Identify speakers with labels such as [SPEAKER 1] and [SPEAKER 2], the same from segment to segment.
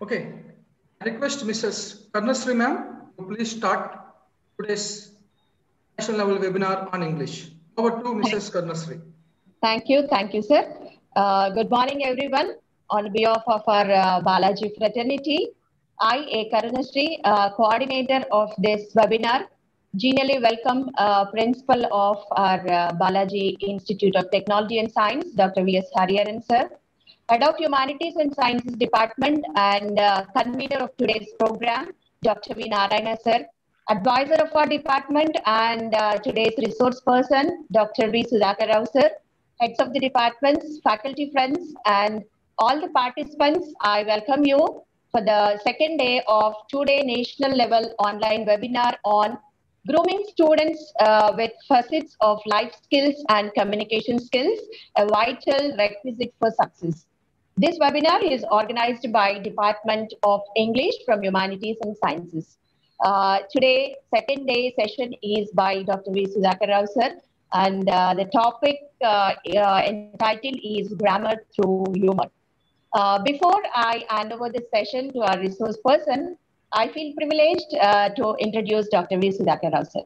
[SPEAKER 1] Okay. I request Mrs. Karnasri ma'am to please start today's national level webinar on English. Over to Mrs. Karnasri.
[SPEAKER 2] Thank you, sir. Good morning, everyone. On behalf of our Balaji fraternity, I, A. Karunasri, coordinator of this webinar, genially welcome Principal of our Balaji Institute of Technology and Science, Dr. V.S. Hariharan, sir, Head of Humanities and Sciences Department and convener of today's program, Dr. V. Narayana, sir, advisor of our department and today's resource person, Dr. V. Sudhakar Rao, sir, heads of the departments, faculty friends, and all the participants. I welcome you for the second day of two-day national level online webinar on grooming students with facets of life skills and communication skills, a vital requisite for success. This webinar is organized by Department of English from Humanities and Sciences. Today, second day session is by Dr. V. Sudhakar Rao, sir, and the topic entitled is Grammar Through Humor. Before I hand over the session to our resource person, I feel privileged to introduce Dr. V. Sudhakar Rao, sir.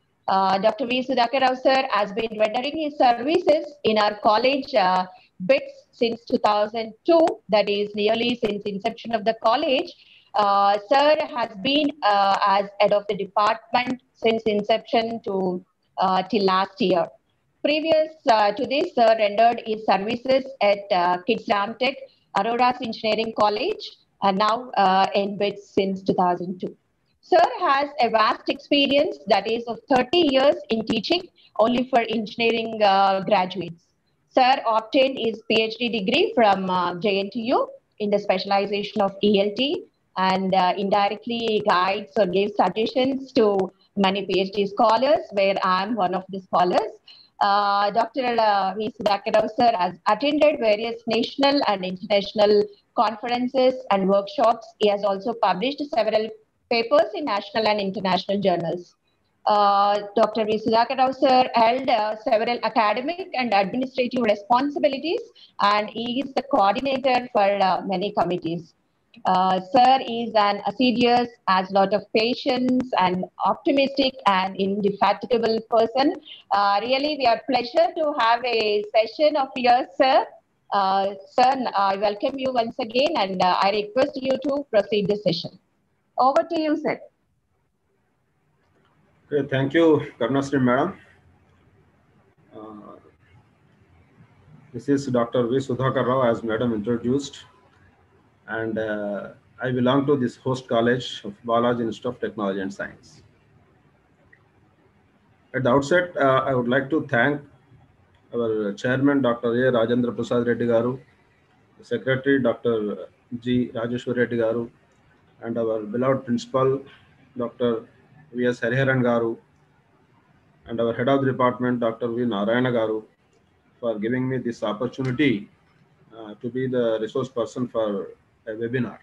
[SPEAKER 2] Dr. V. Sudhakar Rao, sir, has been rendering his services in our college BITS since 2002, that is nearly since inception of the college. Sir has been as head of the department since inception to till last year. Previous to this, sir rendered his services at Kids Ramtech, Aurora's Engineering College, and now in BITS since 2002. Sir has a vast experience, that is of 30 years in teaching only for engineering graduates. Sir obtained his PhD degree from JNTU in the specialization of ELT and indirectly guides or gives suggestions to many PhD scholars, where I am one of the scholars. Dr. V. Sudhakar Rao, sir, has attended various national and international conferences and workshops. He has also published several papers in national and international journals. Dr. V. Sudhakar Rao, sir, held several academic and administrative responsibilities, and he is the coordinator for many committees. Sir is an assiduous, has a lot of patience and optimistic and indefatigable person. Really, we are pleasure to have a session of yours, sir. Sir, I welcome you once again, and I request you to proceed the session. Over to you, sir.
[SPEAKER 3] Okay, thank you, Karnasri madam. This is Dr. V. Sudhakar Rao, as madam introduced, and I belong to this host college of Balaji Institute of Technology and Science. At the outset, I would like to thank our chairman, Dr. A. Rajendra Prasad Reddy Garu, secretary, Dr. G. Rajeshwar Reddy Garu, and our beloved principal, Dr. V.S. Hariharan Garu, and our head of the department, Dr. V. Narayana Garu, for giving me this opportunity to be the resource person for a webinar.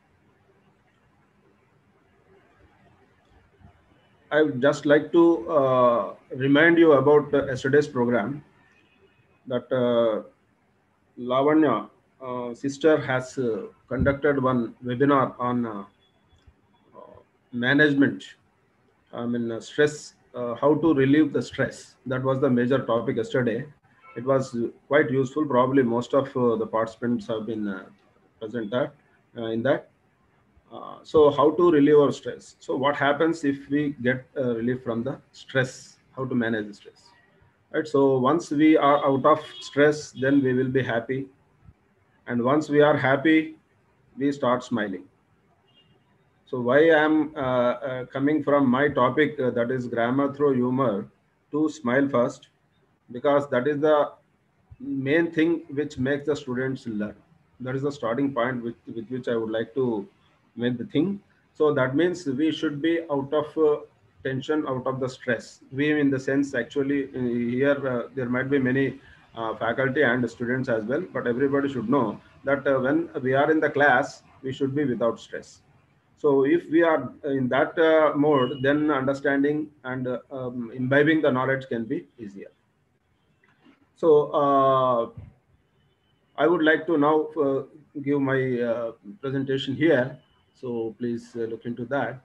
[SPEAKER 3] I would just like to remind you about yesterday's program, that Lavanya, sister, has conducted one webinar on management, stress, how to relieve the stress. That was the major topic yesterday. It was quite useful. Probably most of the participants have been present in that. So how to relieve our stress. So what happens if we get relief from the stress, how to manage the stress. Right. So once we are out of stress, then we will be happy. And once we are happy, we start smiling. So why I am coming from my topic, that is grammar through humor, to smile first, because that is the main thing which makes the students learn. That is the starting point with which I would like to make the thing. So that means we should be out of tension, out of the stress. We, in the sense, actually here there might be many faculty and students as well, but everybody should know that when we are in the class, we should be without stress. So if we are in that mode, then understanding and imbibing the knowledge can be easier. So I would like to now give my presentation here. So please look into that.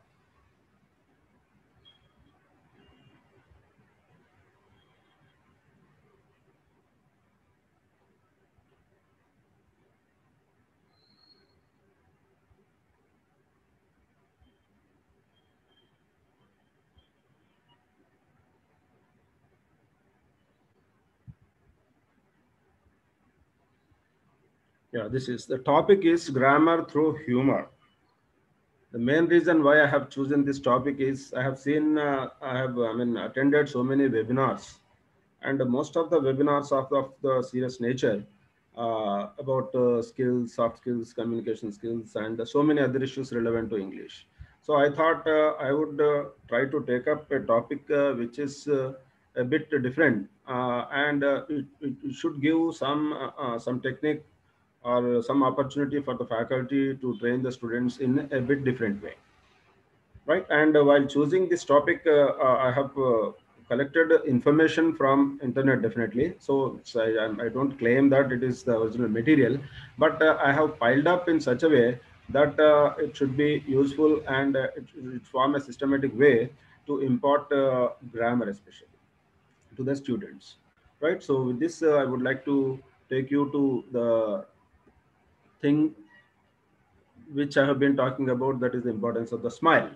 [SPEAKER 3] Yeah, this is the topic is grammar through humor. The main reason why I have chosen this topic is I have seen, I mean, attended so many webinars, and most of the webinars of the serious nature about skills, soft skills, communication skills, and so many other issues relevant to English. So I thought I would try to take up a topic which is a bit different, and it should give some technique or some opportunity for the faculty to train the students in a bit different way, right? And while choosing this topic, I have collected information from internet definitely. So I don't claim that it is the original material, but I have piled up in such a way that it should be useful, and it form a systematic way to impart grammar especially to the students, right? So with this, I would like to take you to the thing which I have been talking about, that is the importance of the smile,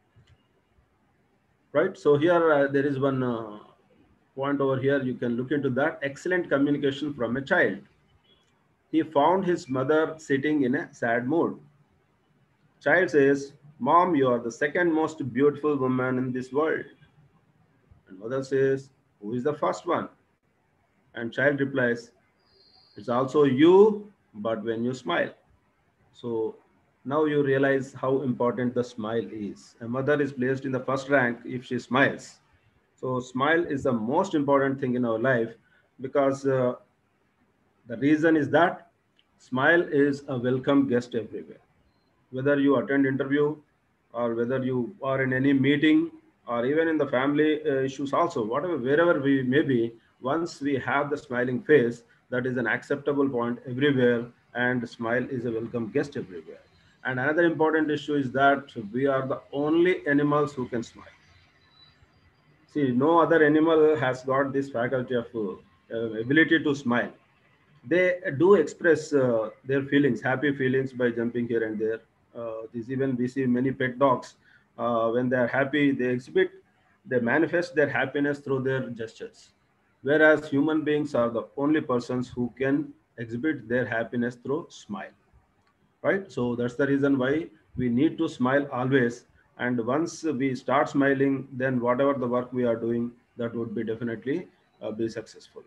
[SPEAKER 3] right? So here there is one point over here. You can look into that. Excellent communication from a child. He found his mother sitting in a sad mood. Child says, "Mom, you are the second most beautiful woman in this world." And mother says, "Who is the first one?" And child replies, "It's also you, but when you smile." So now you realize how important the smile is. A mother is placed in the first rank if she smiles. So smile is the most important thing in our life, because the reason is that smile is a welcome guest everywhere. Whether you attend interview, or whether you are in any meeting, or even in the family issues also, whatever, wherever we may be, once we have the smiling face, that is an acceptable point everywhere, and smile is a welcome guest everywhere. And another important issue is that we are the only animals who can smile. See, no other animal has got this faculty of ability to smile. They do express their feelings, happy feelings, by jumping here and there. This even we see many pet dogs. When they are happy, they exhibit, they manifest their happiness through their gestures. Whereas human beings are the only persons who can exhibit their happiness through smile, right? So that's the reason why we need to smile always. And once we start smiling, then whatever the work we are doing, that would be definitely be successful.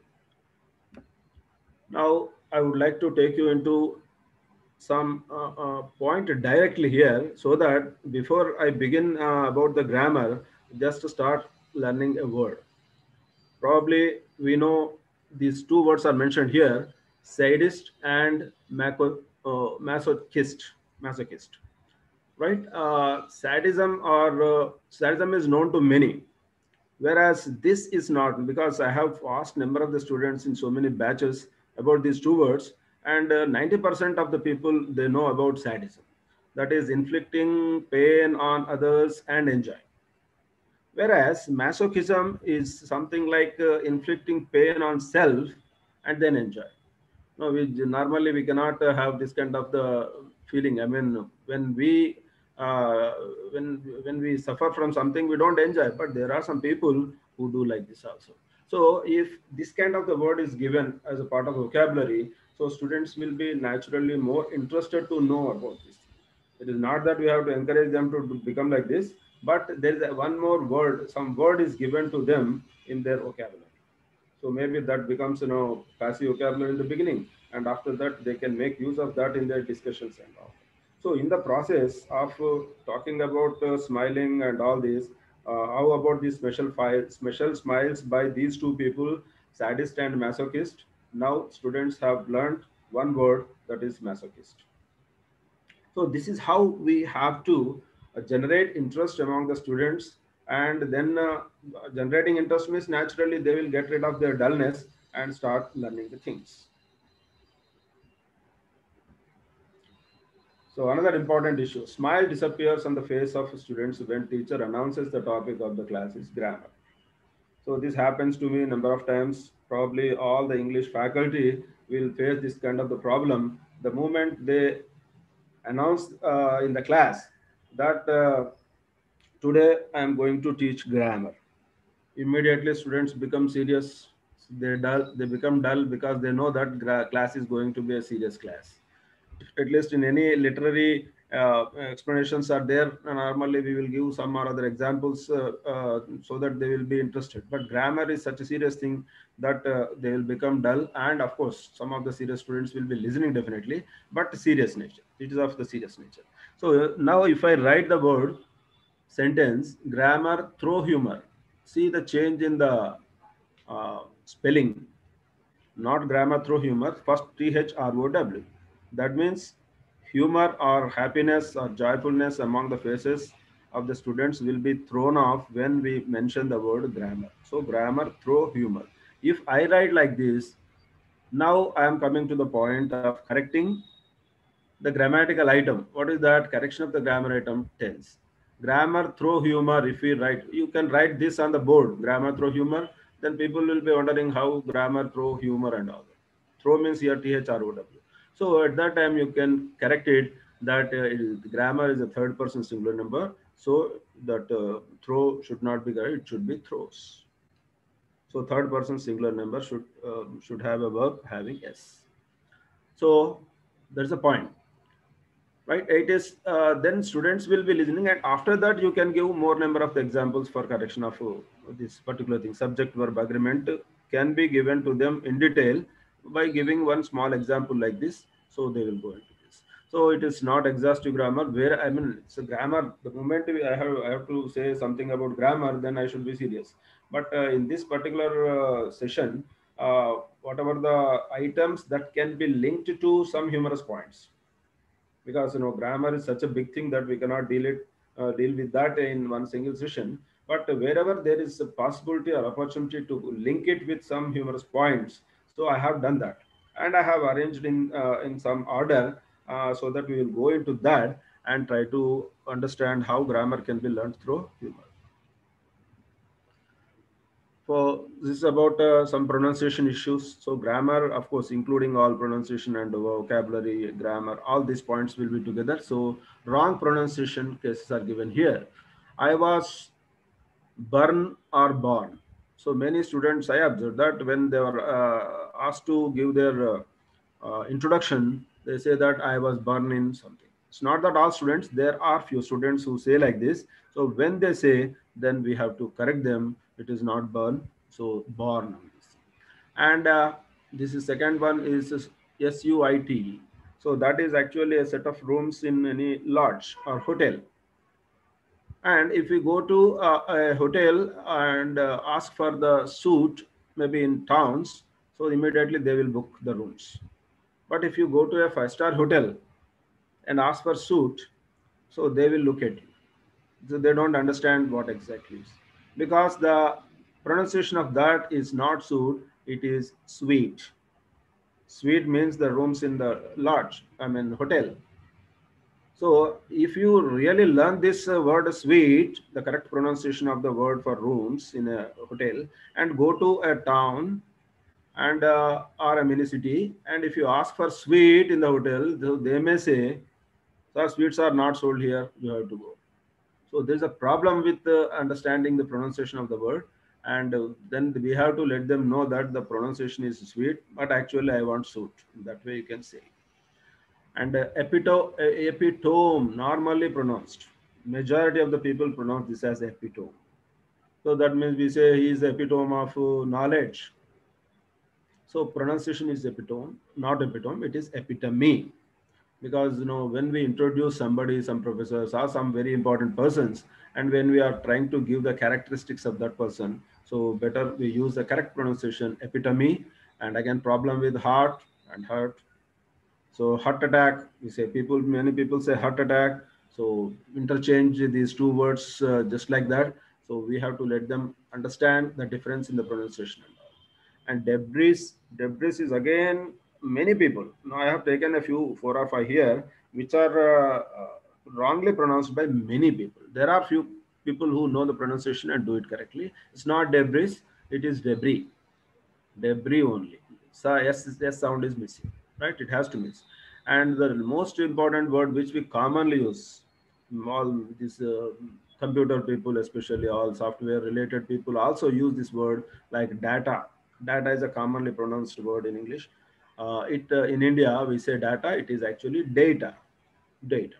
[SPEAKER 3] Now I would like to take you into some point directly here, so that before I begin about the grammar, just to start learning a word. Probably we know these two words are mentioned here: sadist and masochist. Masochist, right? Sadism is known to many, whereas this is not, because I have asked number of the students in so many batches about these two words, and 90% of the people, they know about sadism, that is inflicting pain on others and enjoy. Whereas masochism is something like inflicting pain on self and then enjoy. No, normally we cannot have this kind of the feeling. I mean, uh, when we suffer from something, we don't enjoy. But there are some people who do like this also. So if this kind of the word is given as a part of vocabulary, so students will be naturally more interested to know about this. It is not that we have to encourage them to become like this, but there is one more word. Some word is given to them in their vocabulary. So maybe that becomes, passive vocabulary in the beginning, and after that they can make use of that in their discussions and all. So in the process of talking about smiling and all this, how about these special smiles by these two people, sadist and masochist? Now students have learned one word, that is masochist. So this is how we have to generate interest among the students, and then generating interest means naturally they will get rid of their dullness and start learning the things. So another important issue, smile disappears on the face of students when teacher announces the topic of the class is grammar. So this happens to me a number of times. Probably all the English faculty will face this kind of the problem. The moment they announce in the class that today I am going to teach grammar, immediately students become serious. They become dull because they know that class is going to be a serious class. At least in any literary explanations are there, normally we will give some or other examples so that they will be interested. But grammar is such a serious thing that they will become dull, and of course some of the serious students will be listening definitely, but serious nature, it is of the serious nature. So now if I write the word sentence grammar through humor, see the change in the spelling, not grammar through humor, first THROW. That means humor or happiness or joyfulness among the faces of the students will be thrown off when we mention the word grammar. So grammar through humor. If I write like this, now I am coming to the point of correcting the grammatical item. What is that? Correction of the grammar item tense. Grammar through humor. If we write, you can write this on the board, grammar through humor, then people will be wondering how grammar through humor and all that. Through means here THROW. So at that time you can correct it that grammar is a third person singular number. So that throw should not be there, it should be throws. So third person singular number should have a verb having s. So that's the point, right? It is then students will be listening, and after that you can give more number of the examples for correction of this particular thing. Subject verb agreement can be given to them in detail by giving one small example like this, so they will go into this. So it is not exhaustive grammar where, I mean, it's a grammar. The moment I have to say something about grammar, then I should be serious. But in this particular session, whatever the items that can be linked to some humorous points, because grammar is such a big thing that we cannot deal with that in one single session. But wherever there is a possibility or opportunity to link it with some humorous points, so I have done that, and I have arranged in some order, so that we will go into that and try to understand how grammar can be learned through humor. So this is about some pronunciation issues. So grammar, of course, including all pronunciation and vocabulary, grammar, all these points will be together. So wrong pronunciation cases are given here. I was born or born. So many students, I observed that when they were asked to give their introduction, they say that I was born in something. It's not that all students, there are few students who say like this. So when they say, then we have to correct them. It is not born, so born. And this is second one is SUIT. So that is actually a set of rooms in any lodge or hotel. And if we go to a hotel and ask for the suite, maybe in towns, so immediately they will book the rooms. But if you go to a 5-star hotel and ask for suite, so they will look at you. So they don't understand what exactly is, because the pronunciation of that is not suite, it is suite. Suite means the rooms in the lodge, I mean hotel. So if you really learn this word suite, the correct pronunciation of the word for rooms in a hotel, and go to a town and or a mini city, and if you ask for suite in the hotel, they may say, sir, suites are not sold here, you have to go. So there's a problem with understanding the pronunciation of the word, and then we have to let them know that the pronunciation is suite, but actually I want suit. That way you can say. And epitome, normally pronounced. Majority of the people pronounce this as epitome. So that means we say he is the epitome of knowledge. So pronunciation is epitome, not epitome, it is epitome. Because when we introduce somebody, some professors or some very important persons, and when we are trying to give the characteristics of that person, so better we use the correct pronunciation, epitome. And again, problem with heart and hurt. So heart attack, we say many people say heart attack. So interchange these two words just like that. So we have to let them understand the difference in the pronunciation. And debris is again many people. Now I have taken a few, 4 or 5 here, which are wrongly pronounced by many people. There are few people who know the pronunciation and do it correctly. It's not debris, it is debris. Debris only. So S sound is missing, right? It has to miss. And the most important word which we commonly use, all these computer people, especially all software related people, also use this word like data. Data is a commonly pronounced word in English. In India we say data. It is actually data. Data.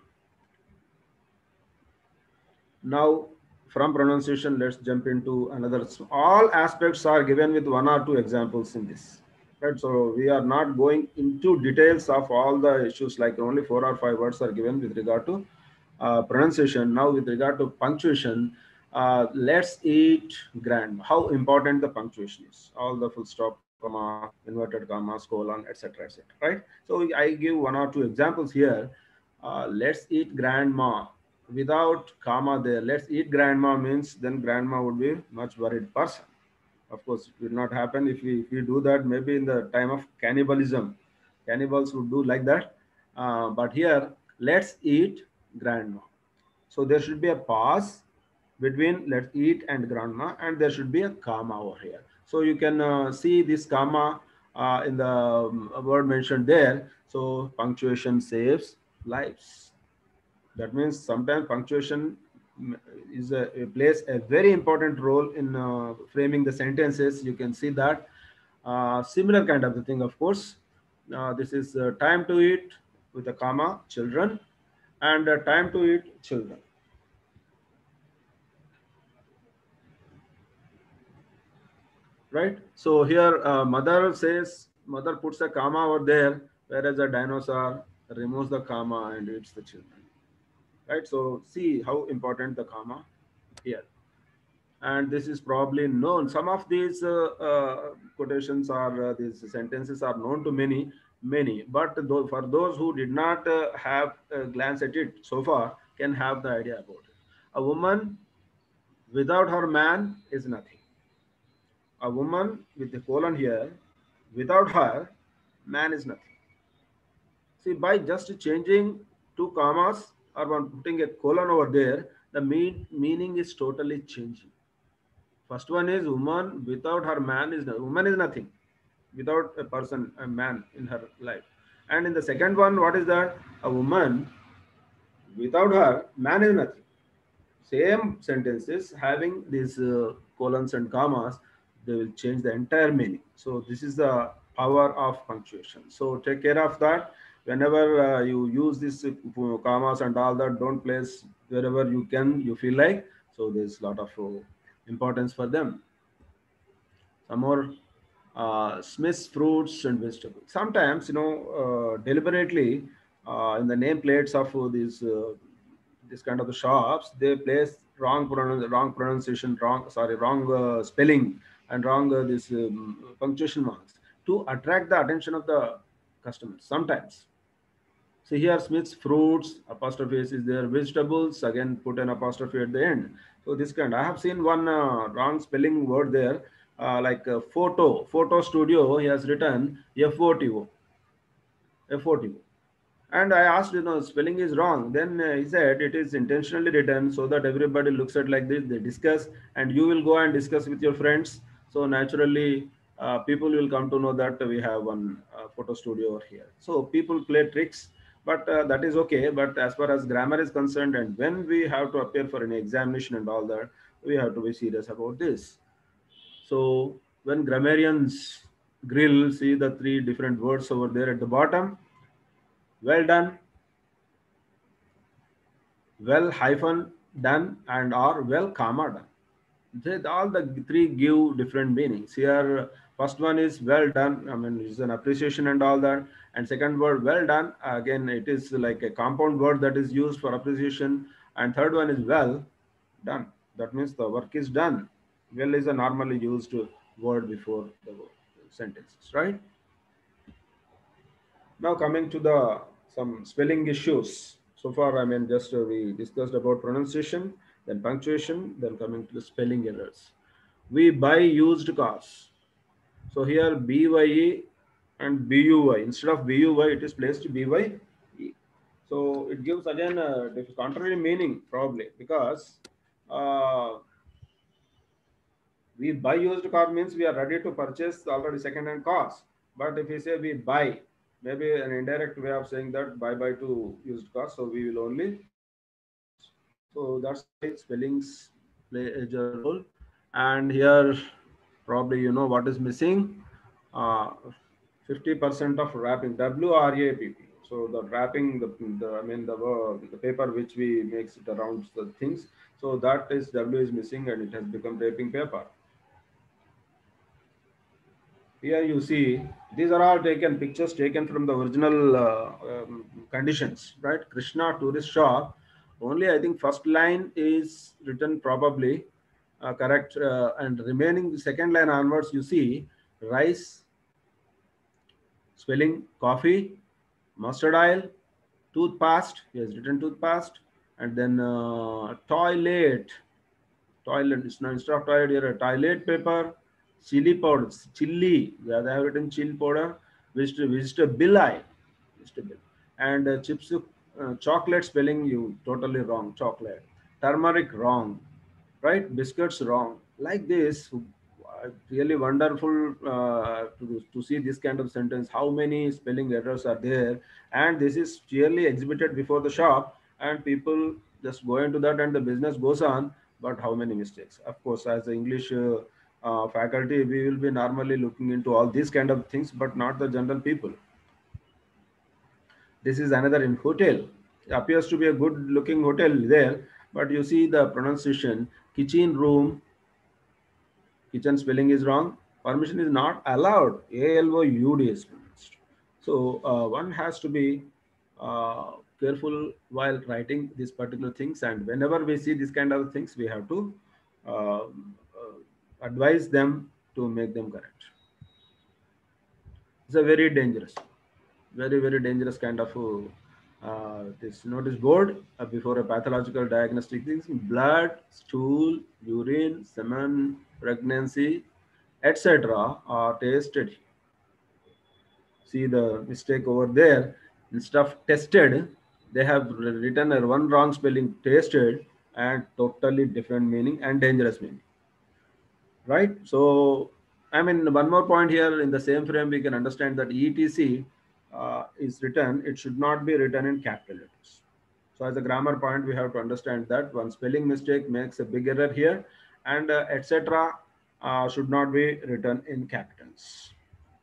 [SPEAKER 3] Now, from pronunciation, let's jump into another. All aspects are given with 1 or 2 examples in this. Right, so we are not going into details of all the issues, like only 4 or 5 words are given with regard to pronunciation. Now, with regard to punctuation, let's eat grand. How important the punctuation is. All the full stop, comma, inverted commas, colon, etc., etc. Right. So I give 1 or 2 examples here. Let's eat grandma. Without comma there, let's eat grandma means then grandma would be much worried person. Of course, it will not happen if we do that. Maybe in the time of cannibalism, cannibals would do like that. But here, let's eat grandma. So there should be a pause between let's eat and grandma, and there should be a comma over here. So you can see this comma in the word mentioned there. So punctuation saves lives. That means sometimes punctuation plays a very important role in framing the sentences. You can see that similar kind of the thing. Of course, this is time to eat with a comma, children, and time to eat, children. Right. So here mother puts a comma over there, whereas a dinosaur removes the comma and eats the children. Right. So see how important the comma here. And this is probably known. Some of these quotations or these sentences are known to many. But for those who did not have a glance at it so far, can have the idea about it. A woman without her man is nothing. A woman with the colon here, without her, man is nothing. See, by just changing 2 commas or putting a colon over there, the meaning is totally changing. First one is woman without her man is woman is nothing, without a person, a man in her life. And in the second one, what is that? A woman without her man is nothing. Same sentences having these colons and commas, they will change the entire meaning. So this is the power of punctuation. So take care of that. Whenever you use these commas and all that, don't place wherever you feel like. So there's a lot of importance for them. Some more Smith's fruits and vegetables. Sometimes, deliberately in the nameplates of these this kind of the shops, they place wrong pronunciation, wrong spelling, and wrong this punctuation marks to attract the attention of the customers. Sometimes. See here, Smith's fruits, apostrophe is there, vegetables, again put an apostrophe at the end. So this kind, I have seen one wrong spelling word there, like photo studio, he has written FOTO. And I asked, spelling is wrong. Then he said it is intentionally written so that everybody looks at like this, they discuss, and you will go and discuss with your friends. So naturally, people will come to know that we have one photo studio over here. So people play tricks, but that is okay. But as far as grammar is concerned, and when we have to appear for an examination and all that, we have to be serious about this. So when grammarians grill, see the 3 different words over there at the bottom. Well done, well hyphen done, and or well comma done. All the 3 give different meanings. Here, first one is well done. I mean, it's an appreciation and all that. And second word, well done. Again, it is like a compound word that is used for appreciation. And third one is well done. That means the work is done. Well is a normally used word before the sentences, right? Now coming to some spelling issues. So far, I mean, just we discussed about pronunciation, then punctuation, then coming to the spelling errors. We buy used cars. So here BYE and BUY. Instead of BUY, it is placed BYE. So it gives again a contrary meaning probably, because uh, we buy used car means we are ready to purchase already second-hand cars. But if we say we buy, maybe an indirect way of saying that buy to used cars. So we will only. So that's why spellings play a major role. And here, probably you know what is missing. 50% of wrapping, WRAPP. So the wrapping, the paper which we makes it around the things. So that is W is missing and it has become wrapping paper. Here you see, these are all taken pictures taken from the original conditions, right? Krishna tourist shop. Only I think first line is written probably correct, and remaining the second line onwards, you see rice, spelling coffee, mustard oil, toothpaste. He has written toothpaste, and then toilet. Toilet is now instead of toilet here a toilet paper, chili powder, chili. They have written chili powder, vegetable oil, vegetable, and chips, chocolate spelling you totally wrong. Chocolate, turmeric wrong, right? Biscuits wrong. Like this, really wonderful to see this kind of sentence. How many spelling errors are there? And this is clearly exhibited before the shop, and people just go into that, and the business goes on. But how many mistakes? Of course, as the English faculty, we will be normally looking into all these kind of things, but not the general people. This is another in hotel. It appears to be a good looking hotel there, but you see the pronunciation, kitchen room, kitchen spelling is wrong. Permission is not allowed. ALOUD is pronounced. So one has to be careful while writing these particular things. And whenever we see these kind of things, we have to uh, advise them to make them correct. It's a very dangerous, very dangerous kind of this notice board before a pathological diagnostic things: blood, stool, urine, semen, pregnancy, etc. are tested. See the mistake over there. Instead of tested, they have written a one wrong spelling, tested, and totally different meaning and dangerous meaning. Right? So, I mean, one more point here in the same frame, we can understand that ETC is written, it should not be written in capital letters. So, as a grammar point, we have to understand that one spelling mistake makes a big error here, and etc. Should not be written in capitals.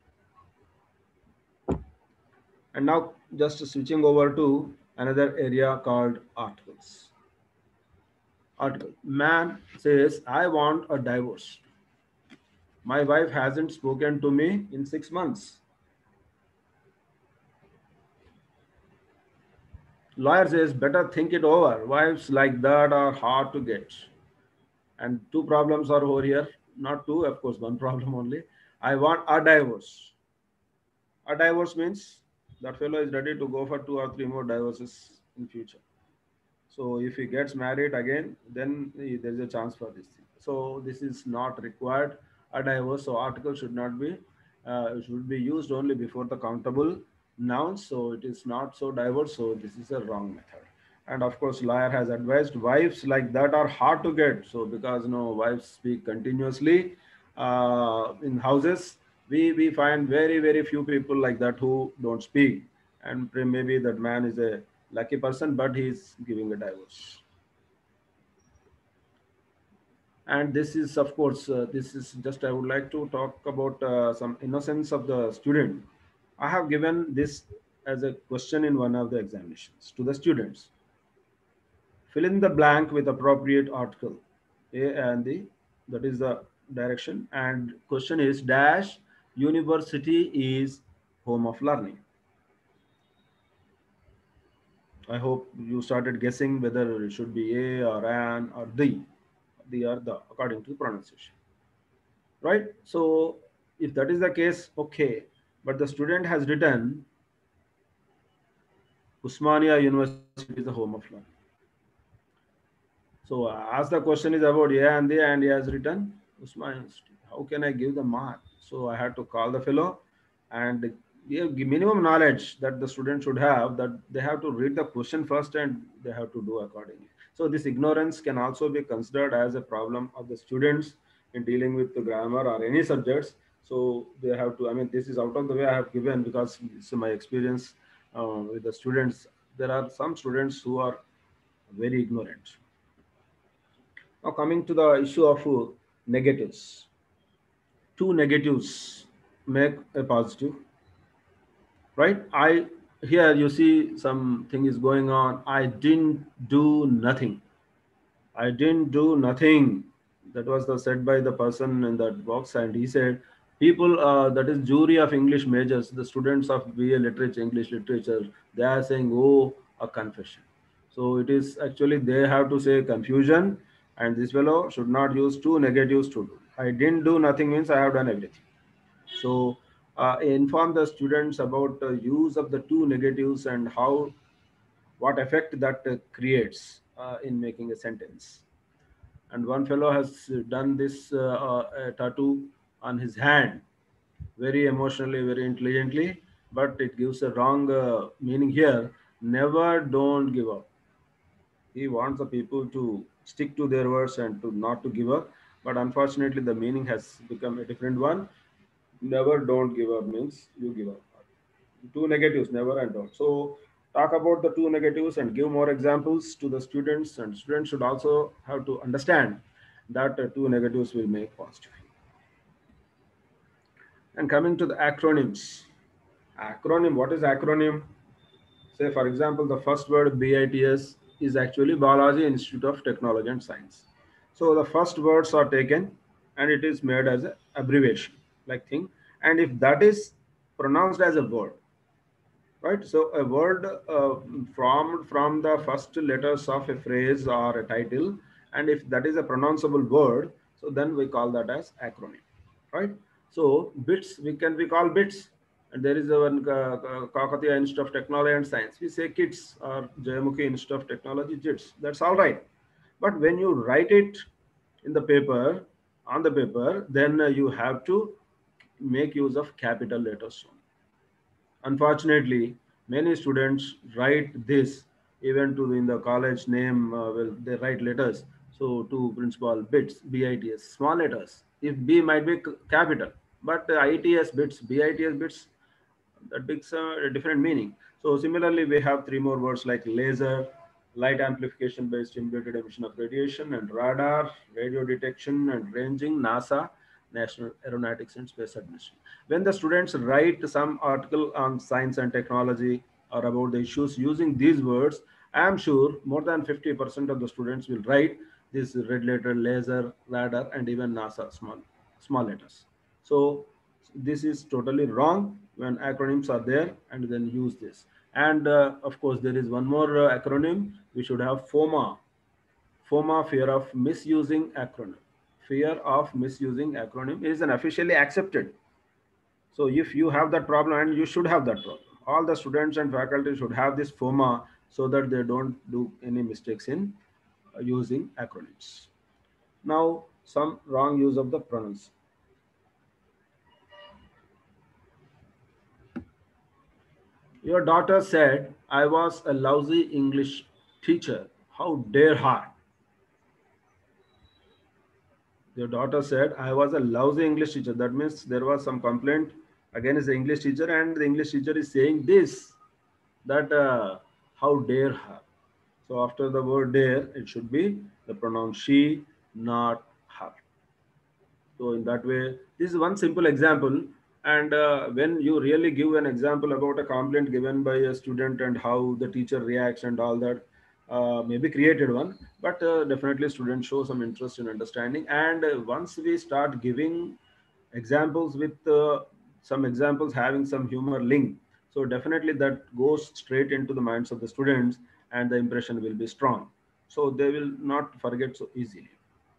[SPEAKER 3] And now, just switching over to another area called articles. Article. Man says, I want a divorce. My wife hasn't spoken to me in 6 months. Lawyer says, better think it over. Wives like that are hard to get. And two problems are over here. Not two, of course, one problem only. I want a divorce. A divorce means that fellow is ready to go for 2 or 3 more divorces in future. So if he gets married again, then there is a chance for this thing. So this is not required. A divorce, so article should be used only before the countable nouns. So it is not so diverse. So this is a wrong method. And of course, lawyer has advised wives like that are hard to get. So because wives speak continuously in houses, we find very few people like that who don't speak. And maybe that man is a lucky person, but he is giving a divorce. And this is, of course, this is just, I would like to talk about some innocence of the student. I have given this as a question in one of the examinations to the students. Fill in the blank with appropriate article. A and the, that is the direction. And question is dash university is home of learning. I hope you started guessing whether it should be A or an or the or the according to pronunciation. Right? So if that is the case, okay. But the student has written Usmania University is the home of learning. So as the question is about A and the, and he has written Usmania University. How can I give the mark? So I had to call the fellow and minimum knowledge that the student should have, that they have to read the question first and they have to do accordingly. So this ignorance can also be considered as a problem of the students in dealing with the grammar or any subjects. So they have to, I mean, this is out of the way I have given because it's my experience with the students. There are some students who are very ignorant. Now coming to the issue of negatives. Two negatives make a positive, right? Here you see something is going on. I didn't do nothing. I didn't do nothing. That was the said by the person in that box, and he said, people, that is jury of English majors, the students of BA literature, English literature, they are saying, oh, a confession. So it is actually they have to say confusion, and this fellow should not use two negatives to do. I didn't do nothing means I have done everything. So inform the students about the use of the two negatives and how what effect that creates in making a sentence. And one fellow has done this tattoo on his hand very emotionally, very intelligently, but it gives a wrong meaning here. Never, don't give up. He wants the people to stick to their words and to not to give up, but unfortunately the meaning has become a different one. Never, don't give up means you give up. Two negatives, never and don't. So talk about the two negatives and give more examples to the students, and students should also have to understand that two negatives will make positive. And coming to the acronyms. Acronym, what is acronym? Say for example, the first word BITS is actually Biology Institute of Technology and Science. So the first words are taken and it is made as an abbreviation like thing. And if that is pronounced as a word, right? So a word formed from the first letters of a phrase or a title, and if that is a pronounceable word, so then we call that as acronym, right? So bits, we call bits, and there is a one Kakatiya Institute of Technology and Science. We say KITS or Jayamukhi Institute of Technology, JITS. That's all right. But when you write it in the paper, on the paper, then you have to make use of capital letters. Unfortunately, many students write this even to in the college name. Well, they write letters. So to principal, bits, BITS, small letters. If B might be capital, but ITS bits, BITS bits, that makes a different meaning. So similarly, we have three more words like laser, light amplification based stimulated emission of radiation, and radar, radio detection and ranging, NASA, National Aeronautics and Space Administration. When the students write some article on science and technology or about the issues using these words, I am sure more than 50% of the students will write this red letter, laser, radar, and even NASA small letters. So this is totally wrong when acronyms are there and then use this. And of course, there is one more acronym. We should have FOMA. FOMA, fear of misusing acronym. Fear of misusing acronym is an officially accepted. So if you have that problem, and you should have that problem, all the students and faculty should have this FOMA so that they don't do any mistakes in using acronyms. Now, some wrong use of the pronouns. Your daughter said, I was a lousy English teacher. How dare her? Your daughter said, I was a lousy English teacher. That means there was some complaint against the English teacher, and the English teacher is saying this, that how dare her. So after the word dare, it should be the pronoun she, not her. So in that way, this is one simple example. And when you really give an example about a complaint given by a student and how the teacher reacts and all that, maybe created one, but definitely students show some interest in understanding. And once we start giving examples with some examples having some humor link, so definitely that goes straight into the minds of the students and the impression will be strong. So they will not forget so easily.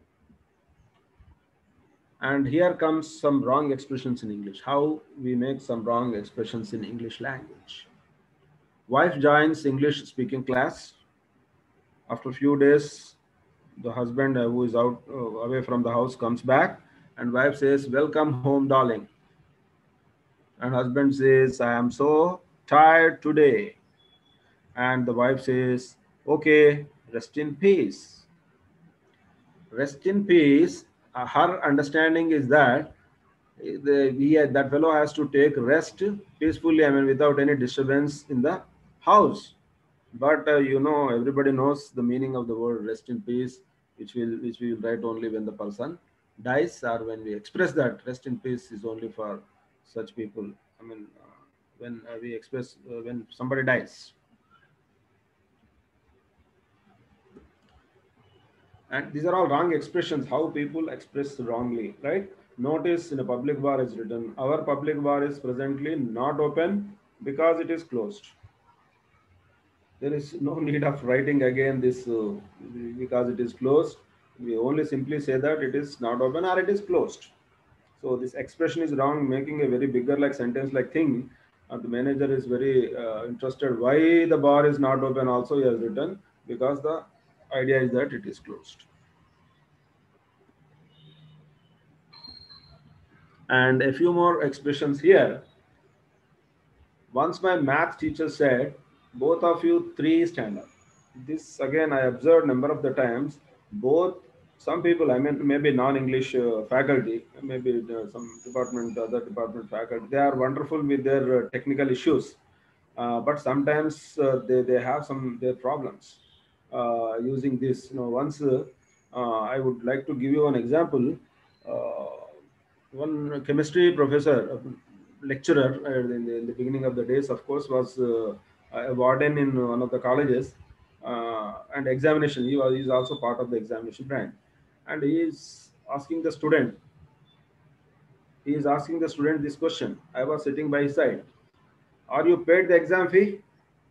[SPEAKER 3] And here comes some wrong expressions in English. How we make some wrong expressions in English language. Wife joins English speaking class. After a few days, the husband who is out away from the house comes back, and wife says, welcome home, darling. And husband says, I am so tired today. And the wife says, okay, rest in peace. Rest in peace. Her understanding is that that fellow has to take rest peacefully, I mean, without any disturbance in the house. But everybody knows the meaning of the word rest in peace, which we will write only when the person dies, or when we express that rest in peace is only for such people. I mean, when we express when somebody dies. And these are all wrong expressions, how people express wrongly, right? Notice in a public bar is written, our public bar is presently not open because it is closed. There is no need of writing again this because it is closed. We only simply say that it is not open or it is closed. So this expression is wrong, making a very bigger like sentence like thing. The manager is very interested why the bar is not open also he has written, because the idea is that it is closed. And a few more expressions here. Once my math teacher said, both of you three stand up. This again I observed number of the times. Both some people, I mean maybe non-English faculty, maybe some department, other department faculty, they are wonderful with their technical issues. But sometimes they have some their problems using this. Once I would like to give you an example. One chemistry professor, lecturer in the beginning of the days, of course, was a warden in one of the colleges, and examination. He's also part of the examination branch, and he is asking the student. He is asking the student this question. I was sitting by his side. Are you paid the exam fee?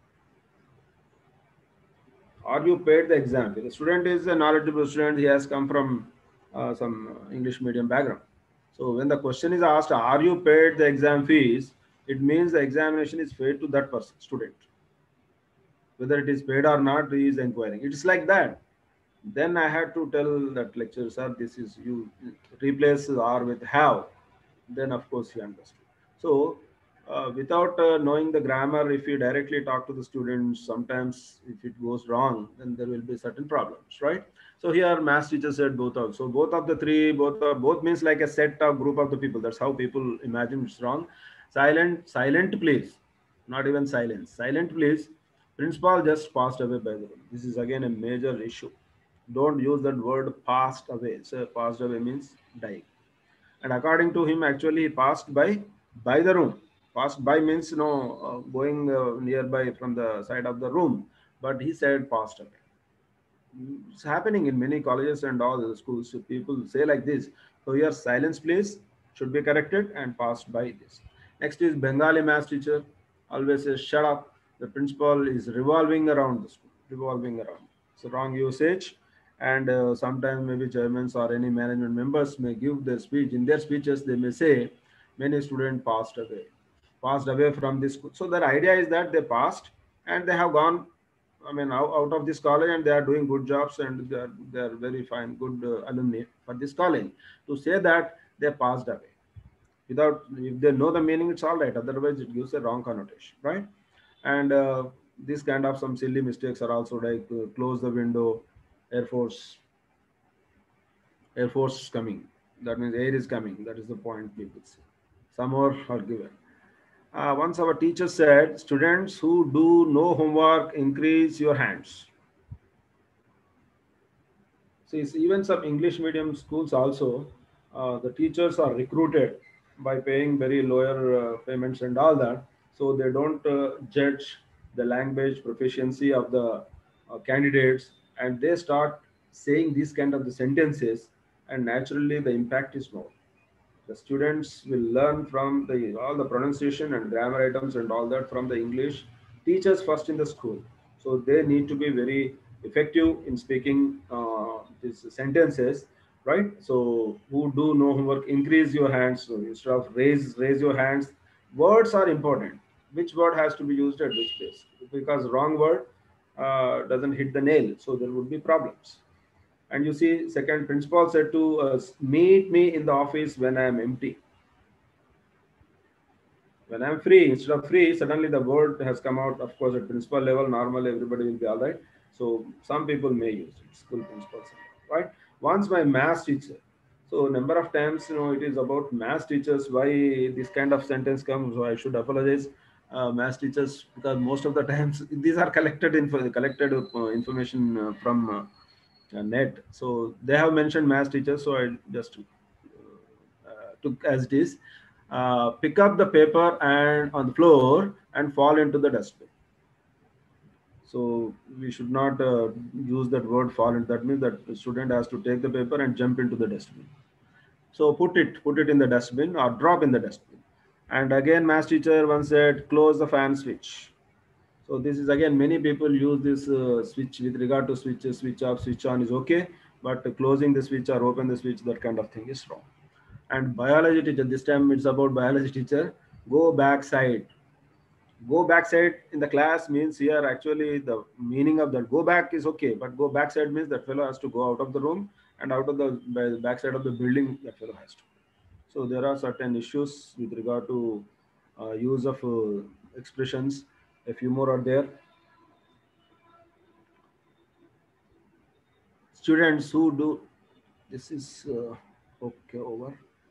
[SPEAKER 3] Are you paid the exam fee? The student is a knowledgeable student. He has come from some English medium background. So when the question is asked, are you paid the exam fees? It means the examination is paid to that person, student. Whether it is paid or not, he is inquiring. It is like that. Then I had to tell that lecturer, sir, this is you replace are with have. Then of course he understood. So without knowing the grammar, if you directly talk to the students, sometimes if it goes wrong, then there will be certain problems, right? So here math teacher said both of. So both of the three, both means like a set of group of the people. That's how people imagine it's wrong. Silent please. Not even silence. Silent please. Principal just passed away by the room. This is again a major issue. Don't use that word passed away. So passed away means dying. And according to him, actually he passed by the room. Passed by means going nearby from the side of the room, but he said passed away. It's happening in many colleges and all the schools. So people say like this. So here silence please should be corrected and passed by this. Next is Bengali math teacher always says shut up. The principal is revolving around the school, revolving around. It's a wrong usage. And sometimes maybe chairmen or any management members may give their speech. In their speeches, they may say many students passed away from this school. So the idea is that they passed and they have gone, I mean, out of this college, and they are doing good jobs, and they are very fine, good alumni for this college. To say that they passed away, without, if they know the meaning, it's all right. Otherwise, it gives a wrong connotation, right? And this kind of some silly mistakes are also like close the window, Air Force, Air Force is coming. That means air is coming. That is the point people say. Some more are given. Once our teacher said, students who do no homework, increase your hands. See, even some English medium schools also, the teachers are recruited by paying very lower payments and all that. So they don't judge the language proficiency of the candidates, and they start saying these kind of the sentences, and naturally the impact is more. The students will learn from all the pronunciation and grammar items and all that from the English teachers first in the school. So they need to be very effective in speaking these sentences, right? So who do no homework, increase your hands. So instead of raise your hands, words are important. Which word has to be used at which place? Because wrong word doesn't hit the nail, so there would be problems. And you see, second, principal said to us, meet me in the office when I am empty. When I'm free, instead of free, suddenly the word has come out. Of course, at principal level, normally everybody will be all right. So some people may use it, school principals, right? Once my math teacher. So number of times, it is about math teachers. Why this kind of sentence comes? So I should apologize, math teachers, because most of the times these are collected information from net. So they have mentioned math teachers. So I just took as it is. Pick up the paper and on the floor and fall into the dustbin. So we should not use that word fall into. That means that the student has to take the paper and jump into the dustbin. So put it in the dustbin or drop in the dustbin. And again, math teacher once said, close the fan switch. So this is again, many people use this switch with regard to switches, switch off, switch on is okay, but closing the switch or open the switch, that kind of thing is wrong. And biology teacher, this time it's about biology teacher, go backside. Go backside in the class means here actually the meaning of that go back is okay, but go backside means that fellow has to go out of the room and out of the backside of the building that fellow has to. So there are certain issues with regard to use of expressions. A few more are there. Students who do this is okay over.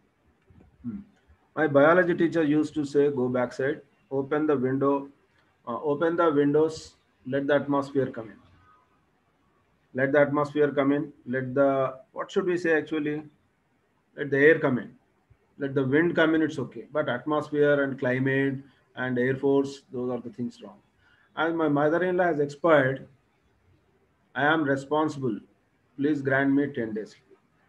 [SPEAKER 3] My biology teacher used to say, go backside, open the window, open the windows, let the atmosphere come in. Let the atmosphere come in. Let the, what should we say actually? Let the air come in. Let the wind come in, it's okay. But atmosphere and climate and air force, those are the things wrong. As my mother-in-law has expired, I am responsible. Please grant me 10 days.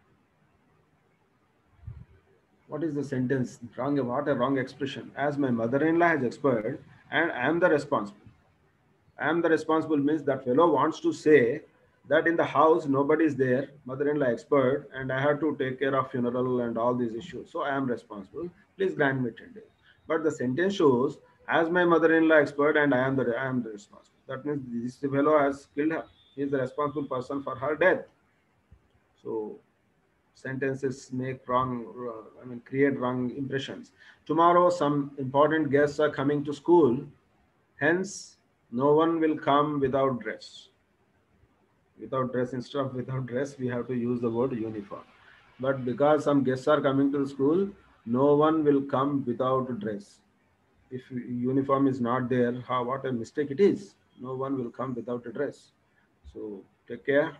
[SPEAKER 3] What is the sentence? Wrong, what a wrong expression. As my mother-in-law has expired and I am the responsible. I am the responsible means that fellow wants to say that in the house nobody is there, mother-in-law expired, and I have to take care of funeral and all these issues. So I am responsible. Please grant me 10 days. But the sentence shows, as my mother-in-law expired and I am the responsible. That means this fellow has killed her. He is the responsible person for her death. So sentences make wrong, create wrong impressions. Tomorrow, some important guests are coming to school. Hence, no one will come without dress. Without dress, instead of without dress, we have to use the word uniform. But because some guests are coming to the school, no one will come without dress. If uniform is not there, what a mistake it is. No one will come without a dress. So take care.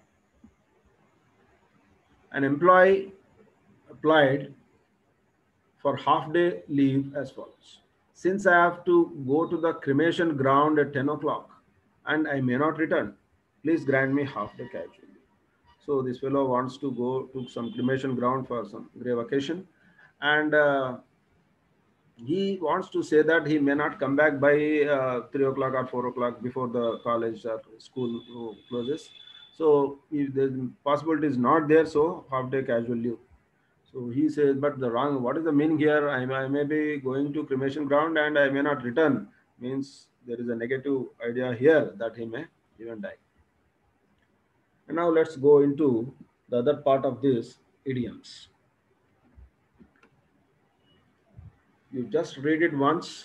[SPEAKER 3] An employee applied for half-day leave as follows. Since I have to go to the cremation ground at 10 o'clock and I may not return, please grant me half-day casual leave. So this fellow wants to go to some cremation ground for some grave occasion, and he wants to say that he may not come back by 3 o'clock or 4 o'clock before the college or school closes. So if the possibility is not there, so half-day casual leave. So he says, but the wrong, what is the meaning here? I may be going to cremation ground and I may not return. Means there is a negative idea here that he may even die. And now let's go into the other part of this, idioms. You just read it once.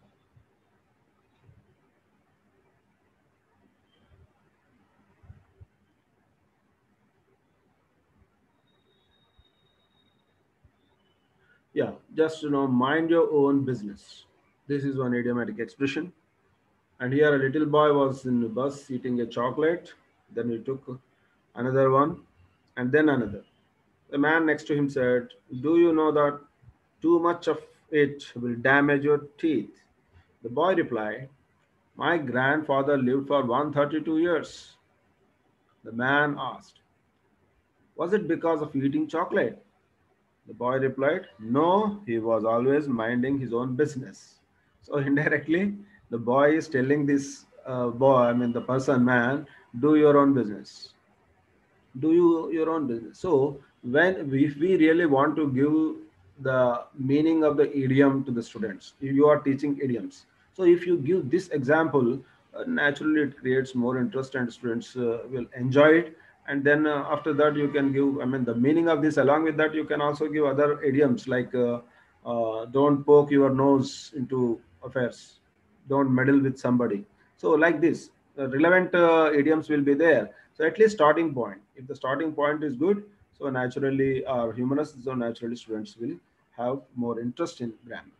[SPEAKER 3] Yeah, just mind your own business. This is one idiomatic expression. And here a little boy was in the bus eating a chocolate. Then he took another one and then another. The man next to him said, do you know that too much of it will damage your teeth? The boy replied, my grandfather lived for 132 years. The man asked, was it because of eating chocolate? The boy replied, no, he was always minding his own business. So indirectly, the boy is telling this the person, man, do your own business. Do your own business. So if we really want to give the meaning of the idiom to the students, if you are teaching idioms, so if you give this example, naturally it creates more interest and students will enjoy it. And then after that you can give the meaning of this. Along with that, you can also give other idioms like Don't poke your nose into affairs, don't meddle with somebody. So like this, the relevant idioms will be there. So at least starting point, if the starting point is good, so naturally our humanists, so naturally students will have more interest in grammar.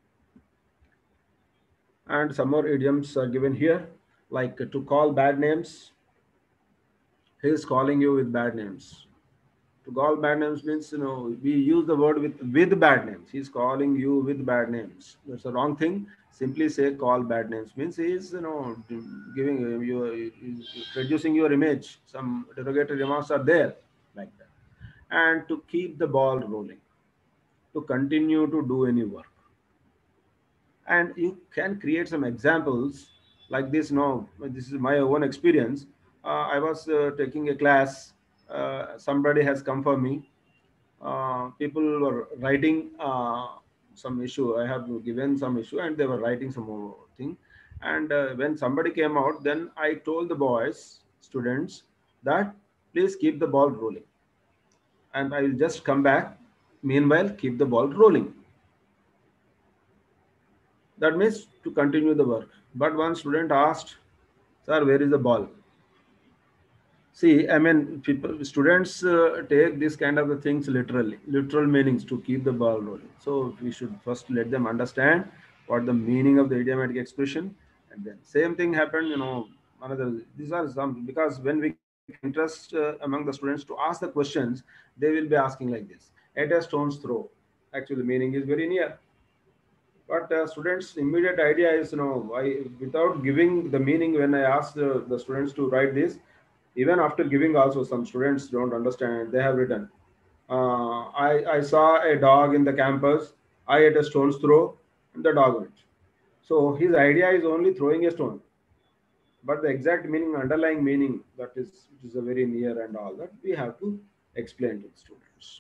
[SPEAKER 3] And some more idioms are given here, like to call bad names. He is calling you with bad names. To call bad names means, we use the word with bad names. He's calling you with bad names. That's a wrong thing. Simply say call bad names means he is, giving you, reducing your image. Some derogatory remarks are there like that. And to keep the ball rolling, to continue to do any work. And you can create some examples like this. No, this is my own experience. I was taking a class. Somebody has come for me. People were writing some issue. I have given some issue and they were writing some more thing. And when somebody came out, then I told the boys, students, that please keep the ball rolling. And I will just come back. Meanwhile, keep the ball rolling. That means to continue the work. But one student asked, sir, where is the ball? See, I mean, students take this kind of the things literally, literal meanings to keep the ball rolling. So we should first let them understand what the meaning of the idiomatic expression, and then same thing happened. Another. These are some, because when we create interest among the students to ask the questions, they will be asking like this: at a stone's throw. Actually, the meaning is very near. But students' immediate idea is, without giving the meaning, when I ask the students to write this, even after giving also, some students don't understand. They have written, I saw a dog in the campus, I ate a stone's throw, and the dog went. So his idea is only throwing a stone. But the exact meaning, underlying meaning, that is, which is a very near and all that, we have to explain to the students.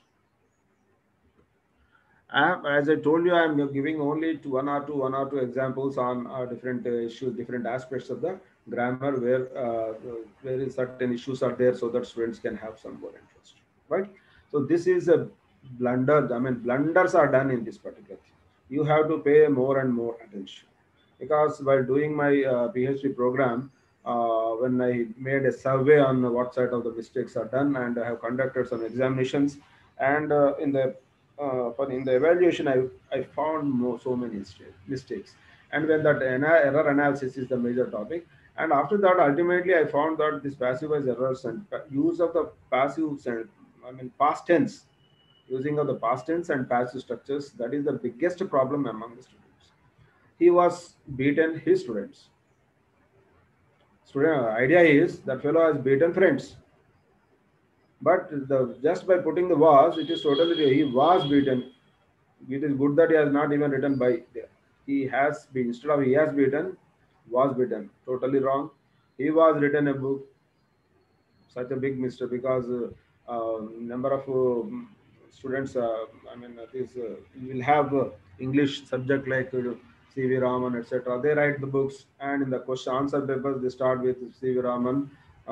[SPEAKER 3] As I told you, I am giving only one or two examples on different issues, different aspects of the grammar where certain issues are there, so that students can have some more interest, right? So this is a blunder. I mean, blunders are done in this particular thing. You have to pay more and more attention, because while doing my PhD program, when I made a survey on what side of the mistakes are done, and I have conducted some examinations, and in the evaluation, I found so many mistakes. And when that error analysis is the major topic, and after that, ultimately, I found that this passive voice errors and use of the past tense, using of the past tense and passive structures, that is the biggest problem among the students. He was beaten his students. Student idea is that fellow has beaten friends. But just by putting the was, it is totally, he was beaten. It is good that he has not even written by there. He has been, instead of he has beaten, was beaten. Totally wrong. He was written a book. Such a big mistake, because number of students, you will have English subject like C.V. Raman, etc. They write the books, and in the question answer papers, they start with C.V. Raman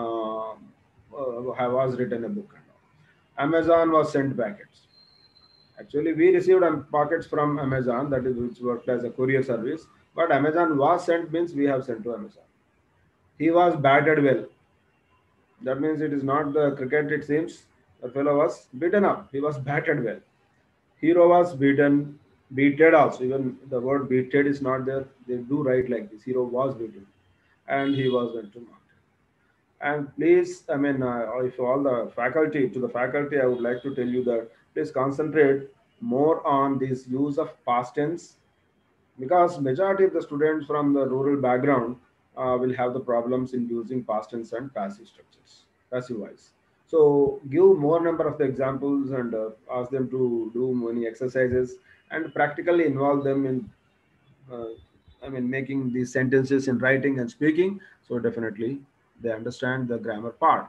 [SPEAKER 3] was written a book. Amazon was sent packets. Actually, we received packets from Amazon, that is, which worked as a courier service. But Amazon was sent means we have sent to Amazon. He was batted well. That means it is not the cricket, it seems. The fellow was beaten up. He was batted well. Hero was beaten, beated also. Even the word beated is not there. They do write like this. Hero was beaten. And he was went to market. And please, if all the faculty, I would like to tell you that please concentrate more on this use of past tense, because majority of the students from the rural background will have the problems in using past tense and passive structures, passive voice. So give more number of the examples and ask them to do many exercises and practically involve them in making these sentences in writing and speaking. So definitely they understand the grammar part.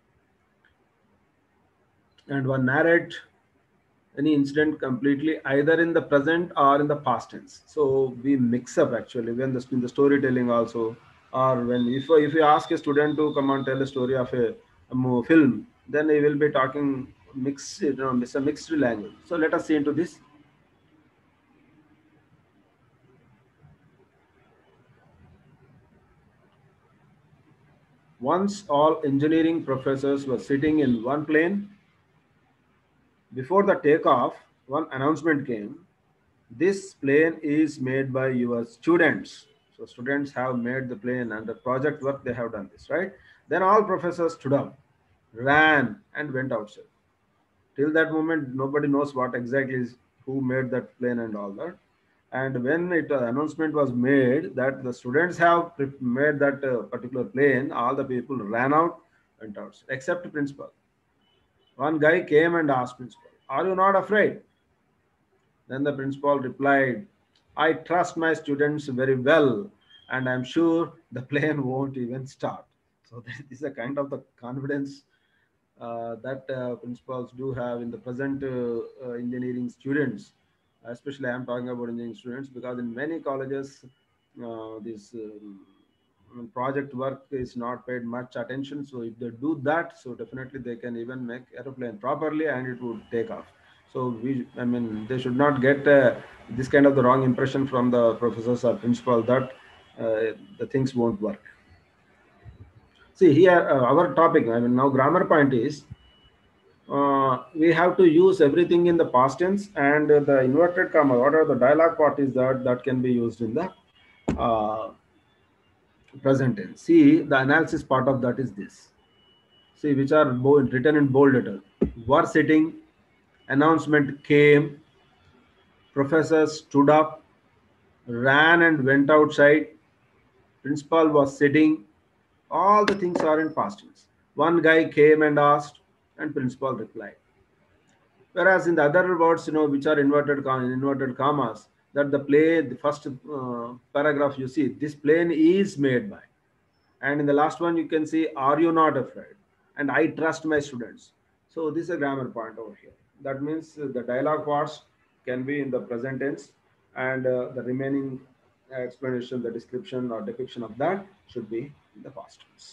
[SPEAKER 3] And one, narrate any incident completely either in the present or in the past tense. So we mix up actually when in the storytelling also, or when if you ask a student to come and tell a story of a film, then he will be talking mixed, it's a mixed language. So let us see into this. Once all engineering professors were sitting in one plane, before the takeoff, one announcement came. This plane is made by your students. So students have made the plane and the project work they have done this, right? Then all professors stood up, ran and went outside. Till that moment, nobody knows what exactly is who made that plane and all that. And when it announcement was made that the students have made that particular plane, all the people ran out, went outside, except principal. One guy came and asked principal, "Are you not afraid?" Then the principal replied, "I trust my students very well, and I'm sure the plane won't even start." So this is a kind of the confidence that principals do have in the present engineering students. Especially, I'm talking about engineering students because in many colleges, this project work is not paid much attention. So if they do that, so definitely they can even make aeroplane properly and it would take off. So I mean, they should not get this kind of the wrong impression from the professors or principal that the things won't work. See here, our topic. I mean, now grammar point is we have to use everything in the past tense and the inverted comma. What are the dialogue part is that can be used in the uh, present tense. See, the analysis part of that is this. See, which are written in bold letter. Were sitting, announcement came, professor stood up, ran and went outside, principal was sitting. All the things are in past tense. One guy came and asked, and principal replied. Whereas in the other words, which are inverted commas, that the first paragraph you see, this plane is made by. And in the last one, you can see, are you not afraid? And I trust my students. So this is a grammar point over here. That means the dialogue parts can be in the present tense and the remaining explanation, the description or depiction of that should be in the past tense.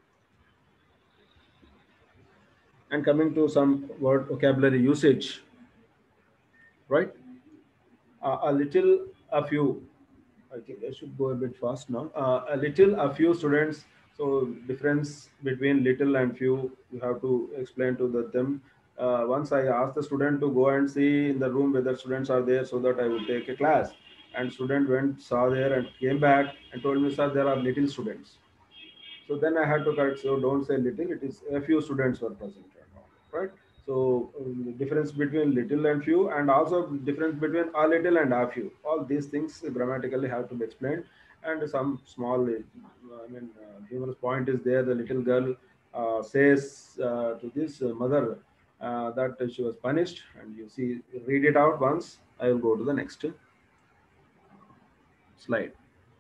[SPEAKER 3] And coming to some word vocabulary usage, right? A little, a few. I think I should go a bit fast now. A little, a few students. So difference between little and few, you have to explain to them. Once I asked the student to go and see in the room whether students are there so that I would take a class. And student went, saw there and came back and told me, "Sir, there are little students." So then I had to correct. So don't say little. It is a few students were present, right? So the difference between little and few, and also difference between a little and a few. All these things grammatically have to be explained. And some small, humorous point is there. The little girl says to this mother that she was punished, and you see, read it out once. I will go to the next slide.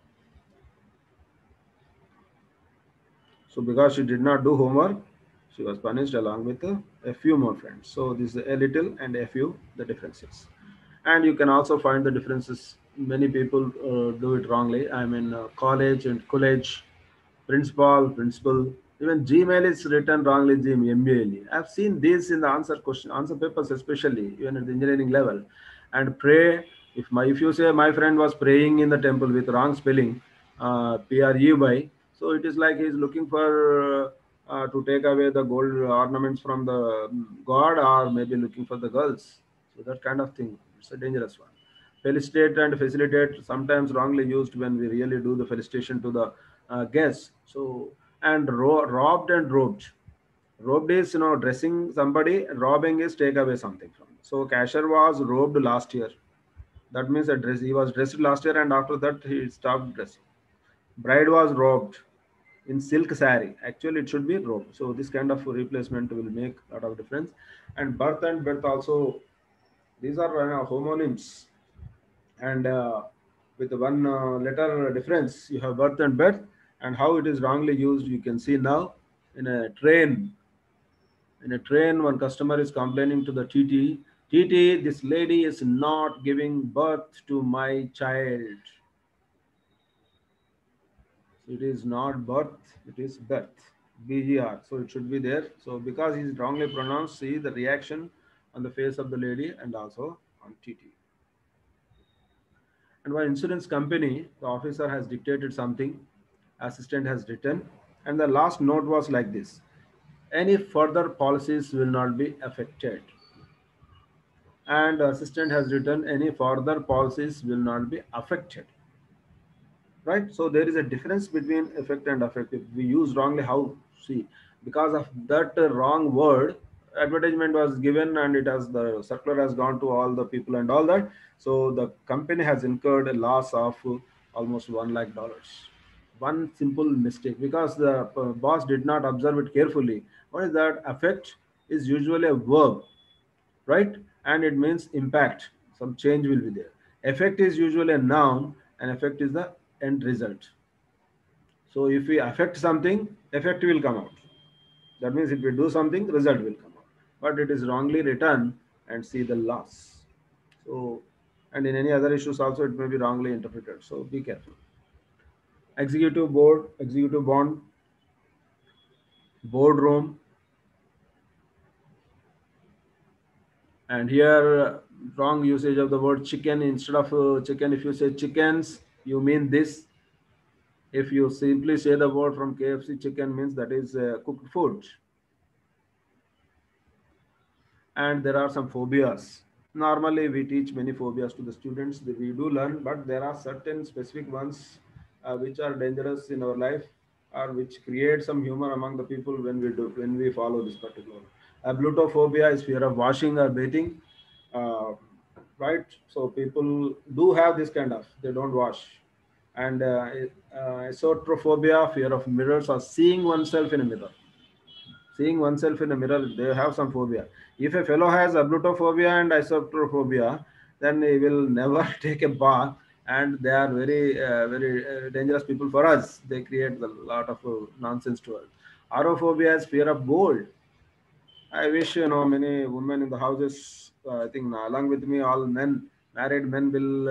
[SPEAKER 3] So because she did not do homework, she was punished along with a few more friends. So this is a little and a few, the differences. And you can also find the differences. Many people do it wrongly. I mean, college and college, principal. Even Gmail is written wrongly, MBAL. I've seen this in the answer papers, especially even at the engineering level. And pray, if you say my friend was praying in the temple with wrong spelling, PREY, so it is like he's looking for to take away the gold ornaments from the god, or maybe looking for the girls. So that kind of thing. It's a dangerous one. Felicitate and facilitate sometimes wrongly used when we really do the felicitation to the guests. So and robbed and robed. Robed is dressing somebody. Robbing is take away something from. So cashier was robed last year. That means he was dressed last year, and after that he stopped dressing. Bride was robed in silk saree. Actually, it should be robe. So this kind of replacement will make a lot of difference. And birth and birth also, these are homonyms, and with one letter difference, you have birth and birth. And how it is wrongly used, you can see now in a train. In a train, one customer is complaining to the TT. TT, this lady is not giving birth to my child. So it is not birth, it is birth. BGR. So it should be there. So because he is wrongly pronounced, see the reaction on the face of the lady and also on TT. And one insurance company, the officer has dictated something, assistant has written, And the last note was like this: any further policies will not be affected. And the assistant has written, any further policies will not be affected. Right? So there is a difference between effect and affect. If we use wrongly, how? See, because of that wrong word, advertisement was given and it has, the circular has gone to all the people and all that. So the company has incurred a loss of almost $1 lakh. One simple mistake, because the boss did not observe it carefully. What is that? Affect is usually a verb, right? And it means impact. Some change will be there. Effect is usually a noun, and effect is the end result. So if we affect something, effect will come out. That means if we do something, result will come out. But it is wrongly written and see the loss. So, and in any other issues also, it may be wrongly interpreted. So be careful. Executive board, executive bond, boardroom, and here wrong usage of the word chicken. Instead of chicken, if you say chickens, you mean this. If you simply say the word from KFC, chicken means that is cooked food. And there are some phobias. Normally we teach many phobias to the students, we do learn, but there are certain specific ones which are dangerous in our life, or which create some humor among the people when we follow this particular. Ablutophobia is fear of washing or bathing. uh, right? So people do have this kind of, they don't wash. And esotrophobia, fear of mirrors or seeing oneself in a mirror. Seeing oneself in a mirror, they have some phobia. If a fellow has ablutophobia and isotrophobia, then he will never take a bath, and they are very dangerous people for us. They create a lot of nonsense to us. Arophobia is fear of gold. I wish many women in the houses. I think along with me, all men, married men, will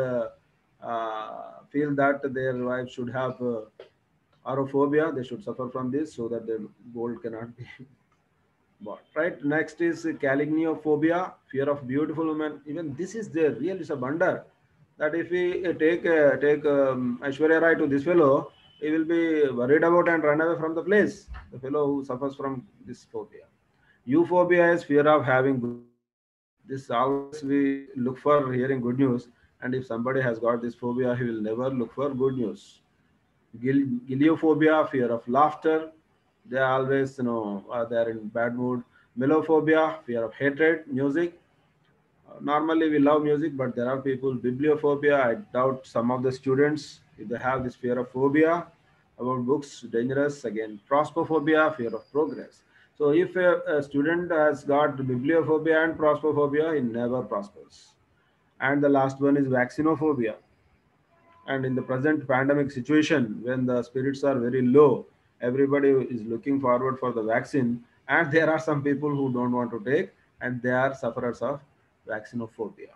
[SPEAKER 3] feel that their wives should have arophobia. They should suffer from this so that the gold cannot be bought. Right. Next is calignophobia, fear of beautiful women. Even this is there. Really, it's a wonder that if we take Aishwarya Rai to this fellow, he will be worried about and run away from the place. The fellow who suffers from this phobia. Euphobia is fear of having good news. This always we look for hearing good news, and if somebody has got this phobia, he will never look for good news. Giliophobia, fear of laughter. They are always, they are in bad mood. Melophobia, fear of hatred, music. Normally we love music, but there are people. Bibliophobia, I doubt some of the students, if they have this fear of phobia about books, dangerous. Again, prospophobia, fear of progress. So if a student has got bibliophobia and prospophobia, he never prospers. And the last one is vaccinophobia. And in the present pandemic situation, when the spirits are very low, everybody is looking forward for the vaccine, and there are some people who don't want to take, and they are sufferers of vaccinophobia.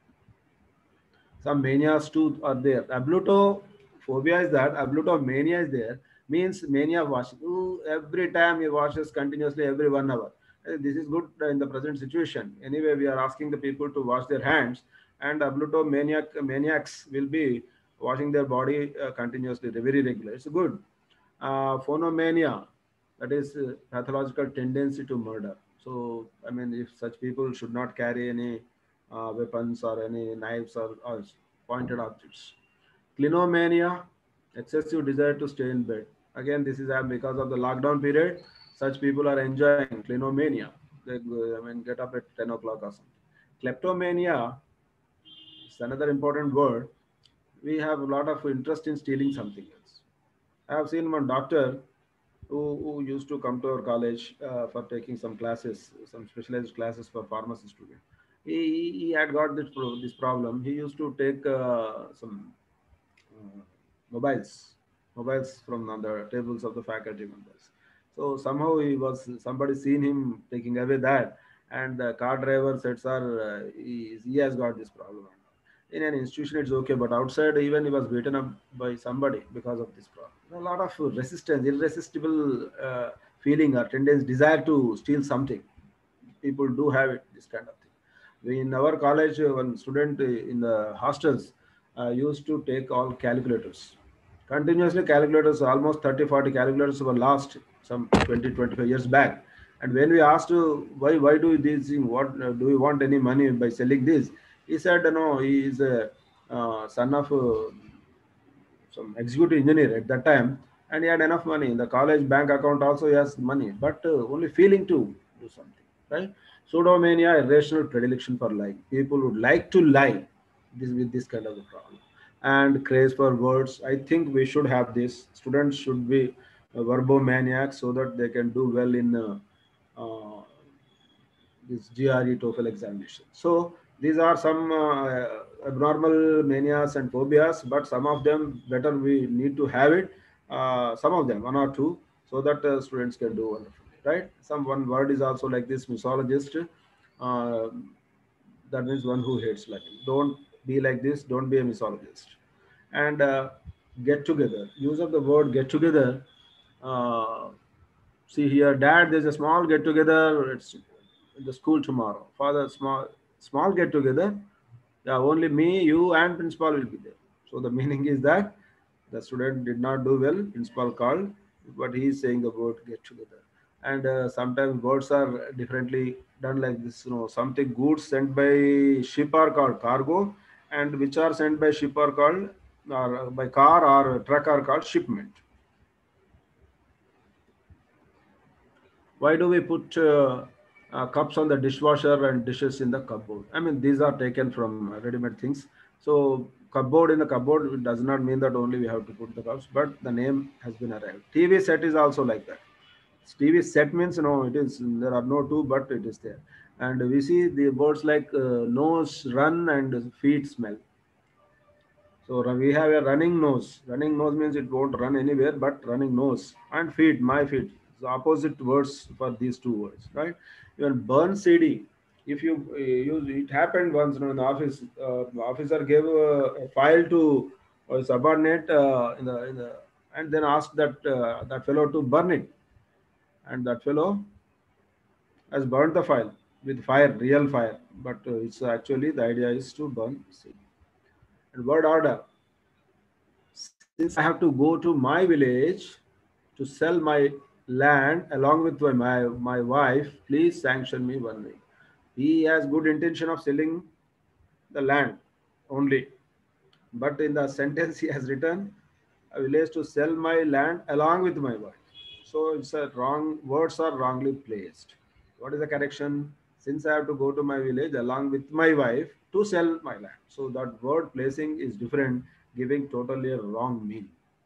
[SPEAKER 3] Some manias too are there. Ablutophobia is that, ablutomania is there, means mania of washing. Ooh, every time he washes continuously every 1 hour. This is good in the present situation. Anyway, we are asking the people to wash their hands, and maniacs will be washing their body continuously, very regular. It's good. Phonomania, that is pathological tendency to murder. So, I mean, if such people should not carry any weapons or any knives or pointed objects. Clinomania, excessive desire to stay in bed. Again, this is because of the lockdown period. Such people are enjoying clinomania. They get up at 10 o'clock or something. Kleptomania is another important word. We have a lot of interest in stealing something else. I have seen one doctor who used to come to our college for taking some classes, some specialized classes for pharmacy students. He had got this problem. He used to take some uh, mobiles, mobiles from on the tables of the faculty members. So somehow somebody seen him taking away that, and the car driver said, "Sir, he has got this problem." In an institution, it's okay, but outside, even he was beaten up by somebody because of this problem. A lot of resistance, irresistible feeling or tendency, desire to steal something. People do have it, this kind of thing. In our college, one student in the hostels used to take all calculators. Continuously calculators, almost 30, 40 calculators were lost some 20, 25 years back. And when we asked why do this thing, what do we want any money by selling this? He said, no, he is a son of some executive engineer at that time, and he had enough money in the college bank account. Also, he has money, but only feeling to do something, right? Pseudomania, irrational predilection for lying. People would like to lie with this kind of a problem, and craze for words. I think we should have this. Students should be verbomaniacs so that they can do well in this GRE TOEFL examination. So these are some abnormal manias and phobias, but some of them better we need to have it. Some of them, one or two, so that students can do wonderfully, right? Some one word is also like this, misologist. Uh, that means one who hates learning. Don't be like this. Don't be a misologist. And get together. Use of the word get together. Uh, See here, Dad, there's a small get together. It's in the school tomorrow. Father, small get together. Yeah, only me, you, and principal will be there. So the meaning is that the student did not do well. Principal called, but he is saying the word get together. And sometimes words are differently done like this. Something goods sent by ship are called cargo, and which are sent by ship are called, or by car or truck are called shipment. Why do we put cups on the dishwasher and dishes in the cupboard? I mean, these are taken from ready-made things. So cupboard in the cupboard does not mean that only we have to put the cups, but the name has been arrived. TV set is also like that. TV set means no, it is, there are no two, but it is there. And we see the words like nose, run, and feet, smell. So we have a running nose. Running nose means it won't run anywhere, but running nose and feet, my feet. The opposite words for these two words, right? Even burn CD. If you use it, happened once in the office. Officer gave a file to a subordinate and then asked that fellow to burn it, and that fellow has burned the file with fire, real fire. But it's actually the idea is to burn CD. And word order. Since I have to go to my village to sell my land along with my wife, please sanction me 1 week. He has good intention of selling the land only, but in the sentence he has written a village to sell my land along with my wife. So it's a wrong, words are wrongly placed. What is the correction? Since I have to go to my village along with my wife to sell my land. So that word placing is different, giving totally a wrong meaning.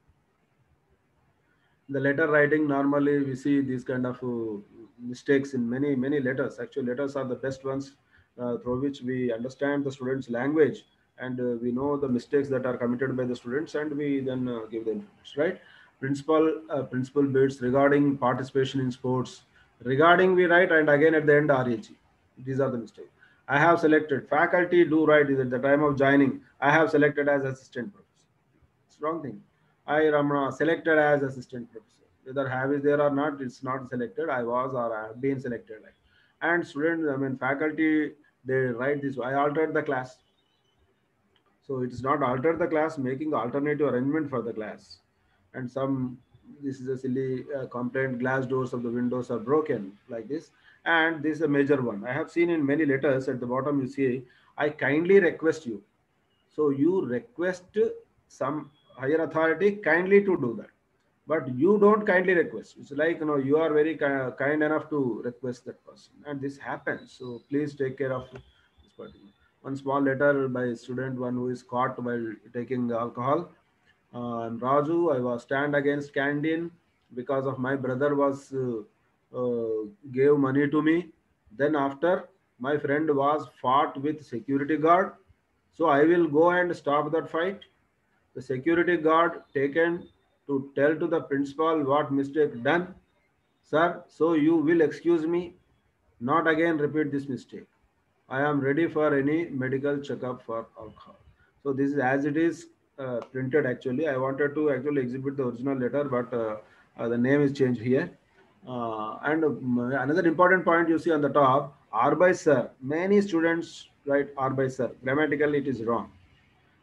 [SPEAKER 3] The letter writing, normally we see these kind of mistakes in many letters. Actually, letters are the best ones through which we understand the students' language, and we know the mistakes that are committed by the students, and we then give the information, right? Principal bids regarding participation in sports. Regarding we write, and again at the end RAG. These are the mistakes. I have selected. Faculty do write is at the time of joining. I have selected as assistant professor. It's wrong thing. I am selected as assistant professor. Whether have is there or not, it's not selected. I was or I have been selected. And students, I mean faculty, they write this. I altered the class. So it is not altered the class, making alternative arrangement for the class. And this is a silly complaint, glass doors of the windows are broken like this. And this is a major one. I have seen in many letters at the bottom you see, I kindly request you. So you request some higher authority kindly to do that, but you don't kindly request. It's like, you are very kind enough to request that person, and this happens. So please take care of this particular. One small letter by a student, one who is caught while taking alcohol. I'm Raju. I was stand against canteen because of my brother was gave money to me. Then after my friend was fought with security guard, so I will go and stop that fight. The security guard taken to tell to the principal what mistake done. Sir, so you will excuse me, not again repeat this mistake. I am ready for any medical checkup for alcohol. So this is as it is printed actually. I wanted to actually exhibit the original letter, but the name is changed here. And another important point you see on the top, R by sir. Many students write R by sir. Grammatically it is wrong.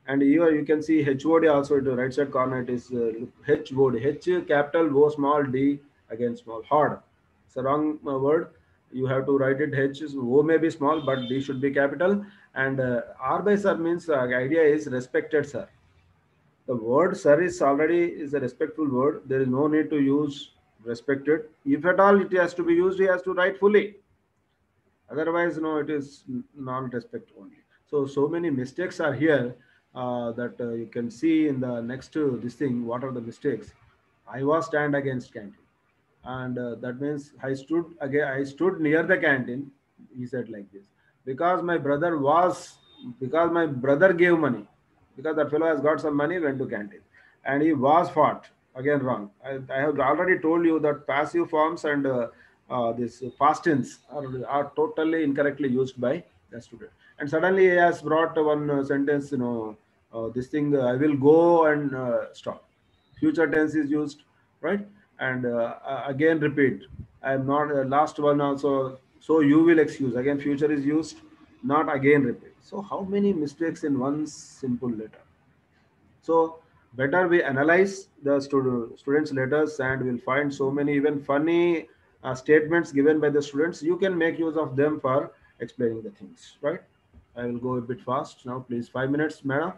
[SPEAKER 3] And here you can see HOD also at the right side corner. It is HOD, H capital, O small, D again small, hard. It's a wrong word. You have to write it H. O may be small, but D should be capital. And R by sir means idea is respected sir. The word sir is already is a respectful word. There is no need to use respected. If at all it has to be used, he has to write fully. Otherwise, no, it is non-respect only. So many mistakes are here that you can see in the next this thing. What are the mistakes? I was stand against canteen, and that means I stood again. I stood near the canteen. He said like this because my brother was because my brother gave money because that fellow has got some money went to canteen and he was fought again wrong. I have already told you that passive forms and this past tense are totally incorrectly used by the student. And suddenly he has brought one sentence, this thing, I will go and stop. Future tense is used, right? And again repeat. I am not, last one also, so you will excuse. Again, future is used, not again repeat. So how many mistakes in one simple letter? So better we analyze the students' letters and we'll find so many even funny statements given by the students. You can make use of them for explaining the things, right? I will go a bit fast now, please. 5 minutes, madam.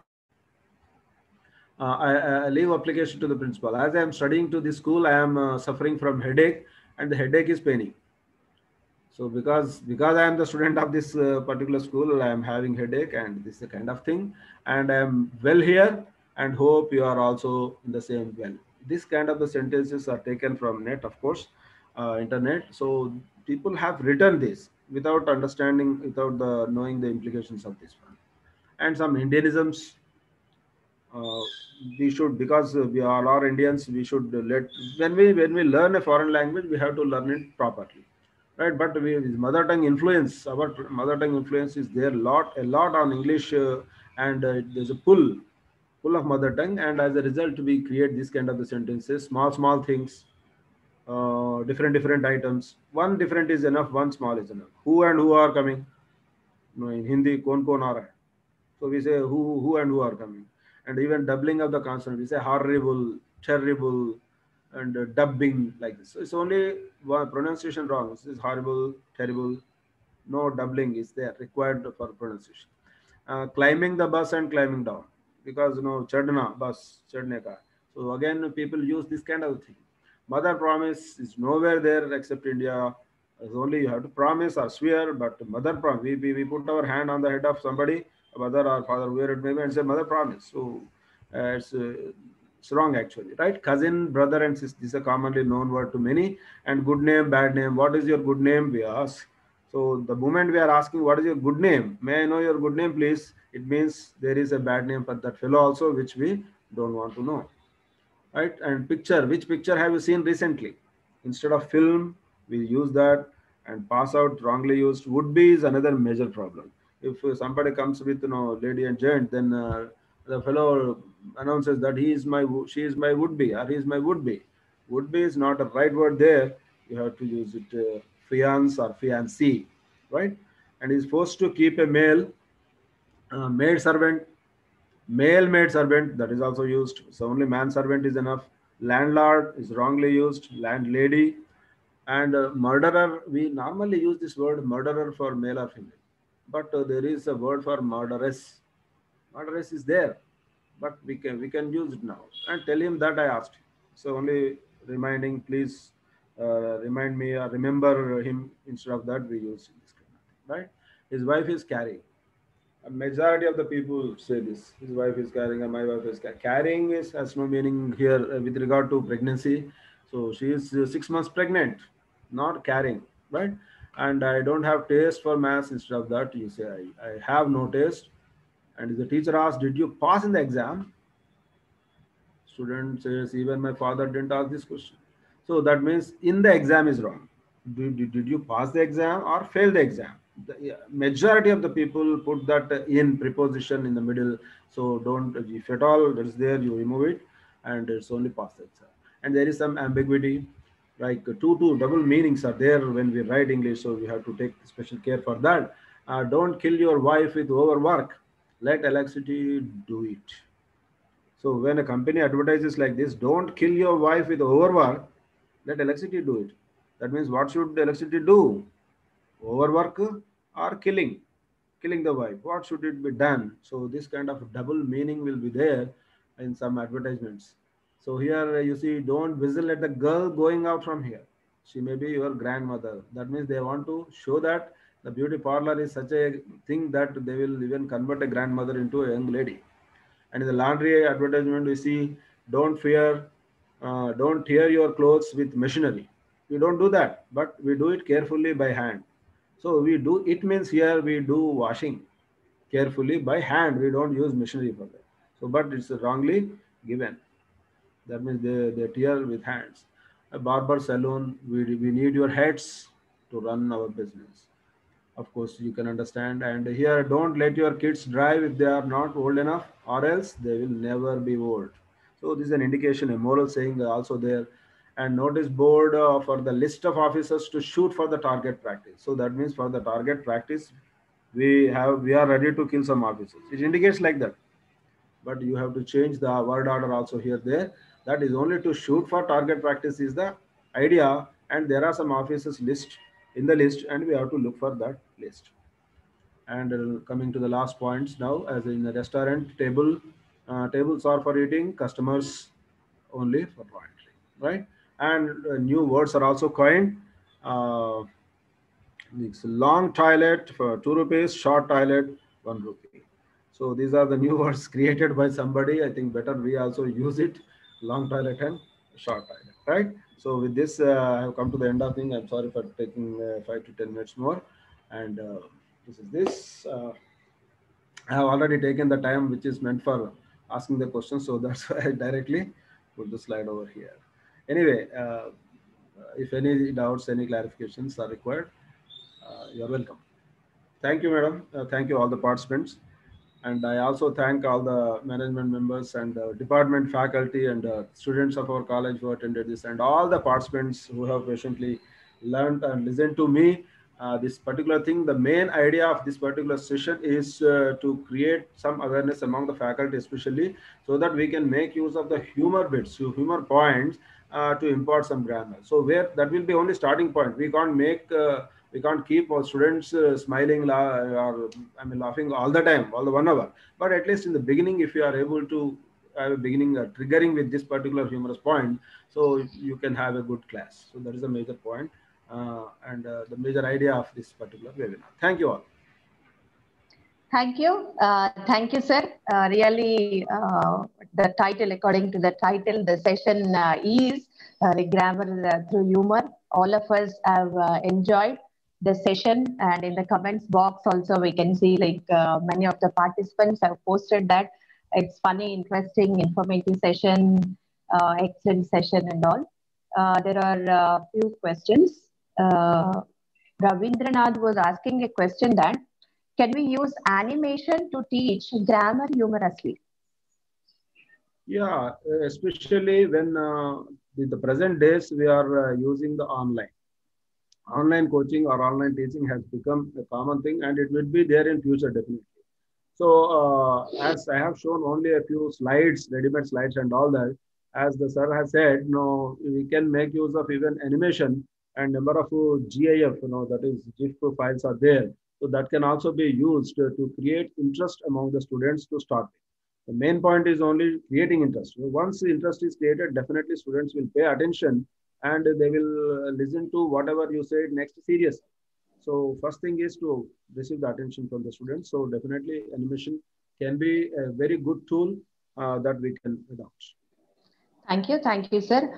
[SPEAKER 3] I leave application to the principal. As I am studying to this school, I am suffering from headache, and the headache is paining. So because I am the student of this particular school, I am having headache, and this is the kind of thing. And I am well here, and hope you are also in the same well. This kind of the sentences are taken from net, of course, internet. So people have written this without understanding, without the knowing the implications of this one. And some Indianisms uh, we should because we all are Indians. We should let when we learn a foreign language, we have to learn it properly, right? But mother tongue influence, our mother tongue influence is there a lot on English, and there's a pull of mother tongue, and as a result, we create this kind of the sentences, small things, different items. One different is enough. One small is enough. Who and who are coming? No, in Hindi, kon aa raha hai. So we say who and who are coming. And even doubling of the consonant, we say horrible, terrible, and dubbing like this. So it's only one pronunciation wrong. This is horrible, terrible. No doubling is there required for pronunciation. Climbing the bus and climbing down because chadna bus chadne ka. So again, people use this kind of thing. Mother promise is nowhere there except India. It's only you have to promise or swear, but mother promise. We put our hand on the head of somebody, mother or father, where it may be, and say mother promise. So it's wrong actually, right? Cousin, brother, and sister. This is a commonly known word to many. And good name, bad name. What is your good name? We ask. So the moment we are asking, what is your good name? May I know your good name, please? It means there is a bad name for that fellow also, which we don't want to know, right? And picture, which picture have you seen recently? Instead of film, we use that, and pass out wrongly used. Would be is another major problem. If somebody comes with lady and gent, then the fellow announces that she is my would be, or he is my would be. Would be is not a right word there. You have to use it fiance or fiancee, right? And is forced to keep a maid servant, male maid servant, that is also used. So only man servant is enough. Landlord is wrongly used. Landlady. And murderer, we normally use this word murderer for male or female, but there is a word for murderess. Murderess is there, but we can use it now. And tell him that I asked. So only reminding, please remind me or remember him. Instead of that, we use this kind of thing, right? His wife is carrying. A majority of the people say this. His wife is carrying, and my wife is carrying. Has no meaning here with regard to pregnancy. So she is 6 months pregnant, not carrying, right? And I don't have taste for maths. Instead of that, you say I have no taste. And if the teacher asks, did you pass in the exam? Student says, even my father didn't ask this question. So that means in the exam is wrong. Did you pass the exam or fail the exam? The majority of the people put that in preposition in the middle. So don't, if at all that is there, you remove it, and it's only pass the exam. And there is some ambiguity, like two double meanings are there when we write English. So we have to take special care for that. Don't kill your wife with overwork. Let electricity do it. So when a company advertises like this, don't kill your wife with overwork, let electricity do it. That means what should the electricity do? Overwork or killing the wife. What should it be done? So this kind of double meaning will be there in some advertisements. So here you see, don't whistle at the girl going out from here. She may be your grandmother. That means they want to show that the beauty parlor is such a thing that they will even convert a grandmother into a young lady. And in the laundry advertisement, we see, don't fear, don't tear your clothes with machinery. We don't do that, but we do it carefully by hand. So we do, it means here we do washing carefully by hand. We don't use machinery for that. So, but it's wrongly given. That means they tear with hands. A barber salon, we need your heads to run our business. Of course, you can understand. And here, don't let your kids drive if they are not old enough, or else they will never be old. So this is an indication, a moral saying also there. And notice board for the list of officers to shoot for the target practice. So that means for the target practice, we are ready to kill some officers. It indicates like that. But you have to change the word order also here there. That is only to shoot for target practice is the idea, and there are some officers list in the list, and we have to look for that list. And coming to the last points now, as in the restaurant table, tables are for eating, customers only for loitering, right? And new words are also coined. Uh, it's long toilet for 2 rupees, short toilet 1 rupee. So these are the new words created by somebody. I think better we also use it. Long toilet and short toilet, right? So with this, I have come to the end of thing. I'm sorry for taking 5 to 10 minutes more. And this is this. I have already taken the time which is meant for asking the question. So that's why I directly put the slide over here. Anyway, if any doubts, any clarifications are required, you're welcome. Thank you, madam. Thank you, all the participants. And I also thank all the management members and department faculty and students of our college who attended this, and all the participants who have patiently learned and listened to me. This particular thing, the main idea of this particular session is to create some awareness among the faculty, especially so that we can make use of the humor bits, humor points to impart some grammar. So where that will be only starting point. We can't keep our students smiling or laughing all the time, all the 1 hour. But at least in the beginning, if you are able to have a beginning triggering with this particular humorous point, so you can have a good class. So that is a major point and the major idea of this particular webinar. Thank you all.
[SPEAKER 2] Thank you. Thank you, sir. Really, the title, according to the title, the session is the grammar through humor. All of us have enjoyed the session, and in the comments box also we can see like many of the participants have posted that it's funny, interesting, informative session, excellent session and all. There are a few questions. Ravindranath was asking a question that, can we use animation to teach grammar humorously?
[SPEAKER 3] Yeah, especially when in the present days we are using the online coaching or online teaching has become a common thing, and it will be there in future definitely. So as I have shown only a few slides, ready-made slides and all that, as the sir has said, no, we can make use of even animation, and number of GIF, that is GIF files are there. So that can also be used to create interest among the students to start with. The main point is only creating interest. Once the interest is created, definitely students will pay attention and they will listen to whatever you say next seriously. So first thing is to receive the attention from the students. So definitely animation can be a very good tool that we can adopt.
[SPEAKER 2] Thank you, sir.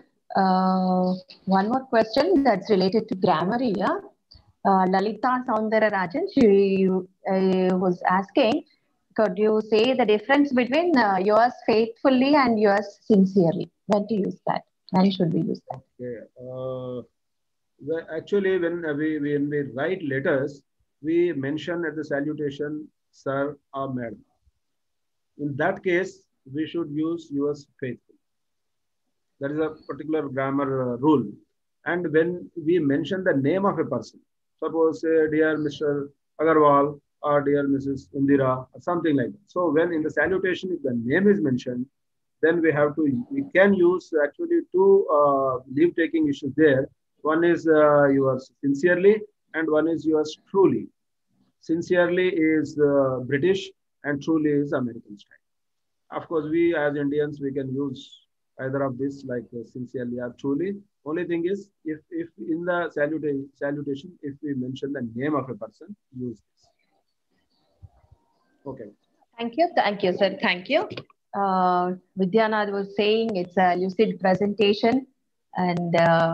[SPEAKER 2] One more question that's related to grammar here. Lalita Soundararajan, she was asking, could you say the difference between yours faithfully and yours sincerely? When to use that? When should we use that?
[SPEAKER 3] Okay. Actually, when we write letters, we mention at the salutation, sir or madam. In that case, we should use yours faithful. That is a particular grammar rule. And when we mention the name of a person, suppose, dear Mr. Agarwal, or dear Mrs. Indira, or something like that. So when in the salutation, if the name is mentioned, then we can use actually two leave-taking issues there. One is yours sincerely, and one is yours truly. Sincerely is British, and truly is American style. Of course, we as Indians, we can use either of this, like sincerely or truly. Only thing is, if in the salutation, if we mention the name of a person, use this. Okay.
[SPEAKER 2] Thank you, sir. Thank you. Vidyanath was saying it's a lucid presentation, and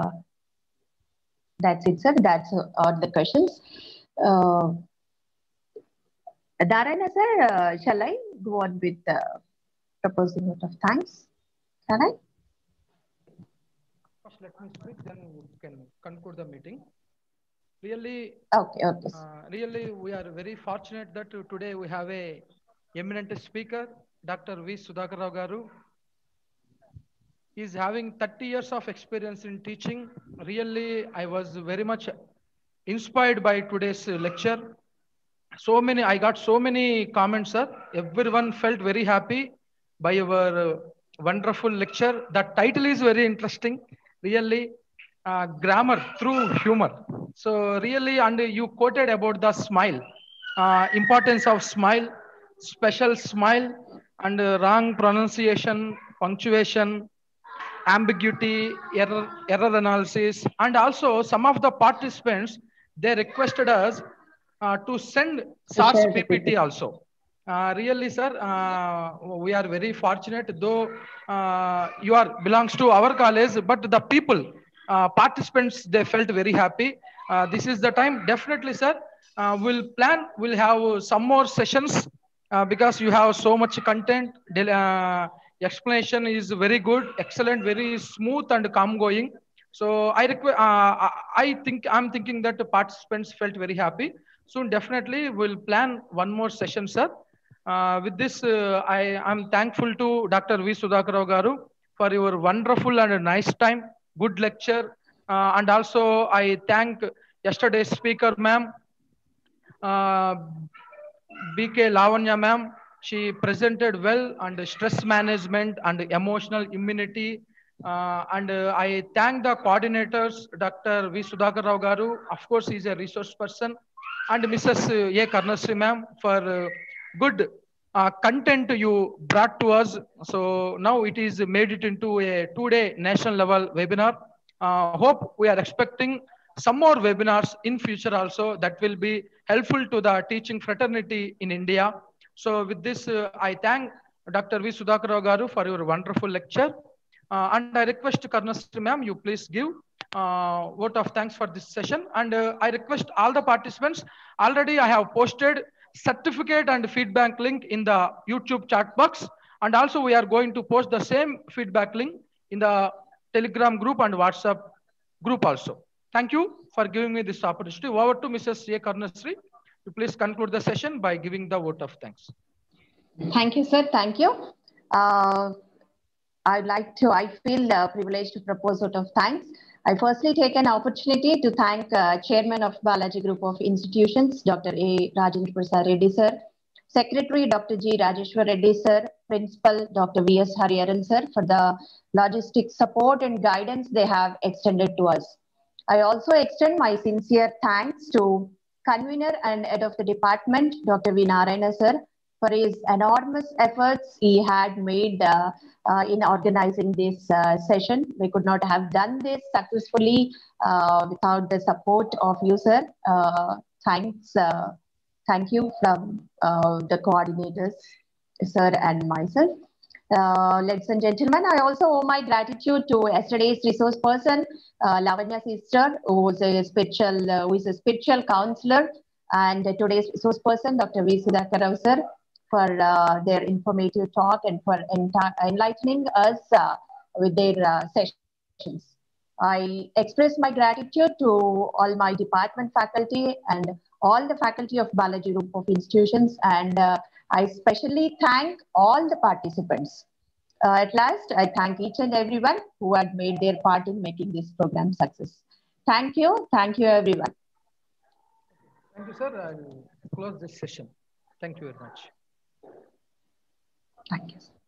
[SPEAKER 2] that's it, sir. That's all the questions. Dharana, sir, shall I go on with proposing vote of thanks? Shall I?
[SPEAKER 1] First, let me speak, then we can conclude the meeting. Really,
[SPEAKER 2] Okay.
[SPEAKER 1] really, we are very fortunate that today we have a eminent speaker, Dr. V. Sudhakar Rao Garu. He is having 30 years of experience in teaching. Really, I was very much inspired by today's lecture. I got so many comments, sir. Everyone felt very happy by your wonderful lecture. The title is very interesting. Really, grammar through humor. So really, and you quoted about the smile, importance of smile, special smile, and wrong pronunciation, punctuation, ambiguity, error analysis, and also some of the participants, they requested us to send SAS PPT also. Really, sir, we are very fortunate, though you are belongs to our college, but the people, participants, they felt very happy. This is the time, definitely, sir. We'll have some more sessions because you have so much content. Explanation is very good, excellent, very smooth and calm going. So I'm thinking that the participants felt very happy. Soon definitely we'll plan one more session, sir. With this, I'm thankful to Dr. V. Sudhakar Rao Garu for your wonderful and nice time, good lecture. And also I thank yesterday's speaker, ma'am, uh, BK Lavanya ma'am. She presented well on stress management and emotional immunity. I thank the coordinators, Dr. V. Sudhakar Rao Garu. Of course, he's a resource person. And Mrs. A. Karnasri ma'am for good content you brought to us. So now it is made it into a 2-day national level webinar. Hope we are expecting some more webinars in future also that will be helpful to the teaching fraternity in India. So with this, I thank Dr. V. Sudhakar Rao Garu for your wonderful lecture. And I request Karnasri ma'am, you please give vote of thanks for this session. And I request all the participants, already I have posted certificate and feedback link in the YouTube chat box. And also we are going to post the same feedback link in the Telegram group and WhatsApp group also. Thank you for giving me this opportunity. Over to Mrs. A. Karnasri. You please conclude the session by giving the vote of thanks.
[SPEAKER 2] Thank you, sir. Thank you. I feel privileged to propose vote of thanks. I firstly take an opportunity to thank Chairman of Balaji Group of Institutions, Dr. A. Rajendra Prasad Reddy, sir, Secretary, Dr. G. Rajeshwar Reddy, sir, Principal, Dr. V.S. Hariharan, sir, for the logistics support and guidance they have extended to us. I also extend my sincere thanks to Convener and Head of the Department, Dr. V. Narayana, sir, for his enormous efforts he had made in organizing this session. We could not have done this successfully without the support of you, sir. Thank you from the coordinators, sir, and myself. Ladies and gentlemen, I also owe my gratitude to yesterday's resource person, Lavanya sister, who is a spiritual counselor, and today's resource person, Dr. V. Sudhakar Rao, sir, for their informative talk and for enlightening us with their sessions. I express my gratitude to all my department faculty and all the faculty of Balaji Group of Institutions, and I especially thank all the participants. At last, I thank each and everyone who had made their part in making this program success. Thank you everyone.
[SPEAKER 1] Thank you, sir. close this session. Thank you very much.
[SPEAKER 2] Thank you.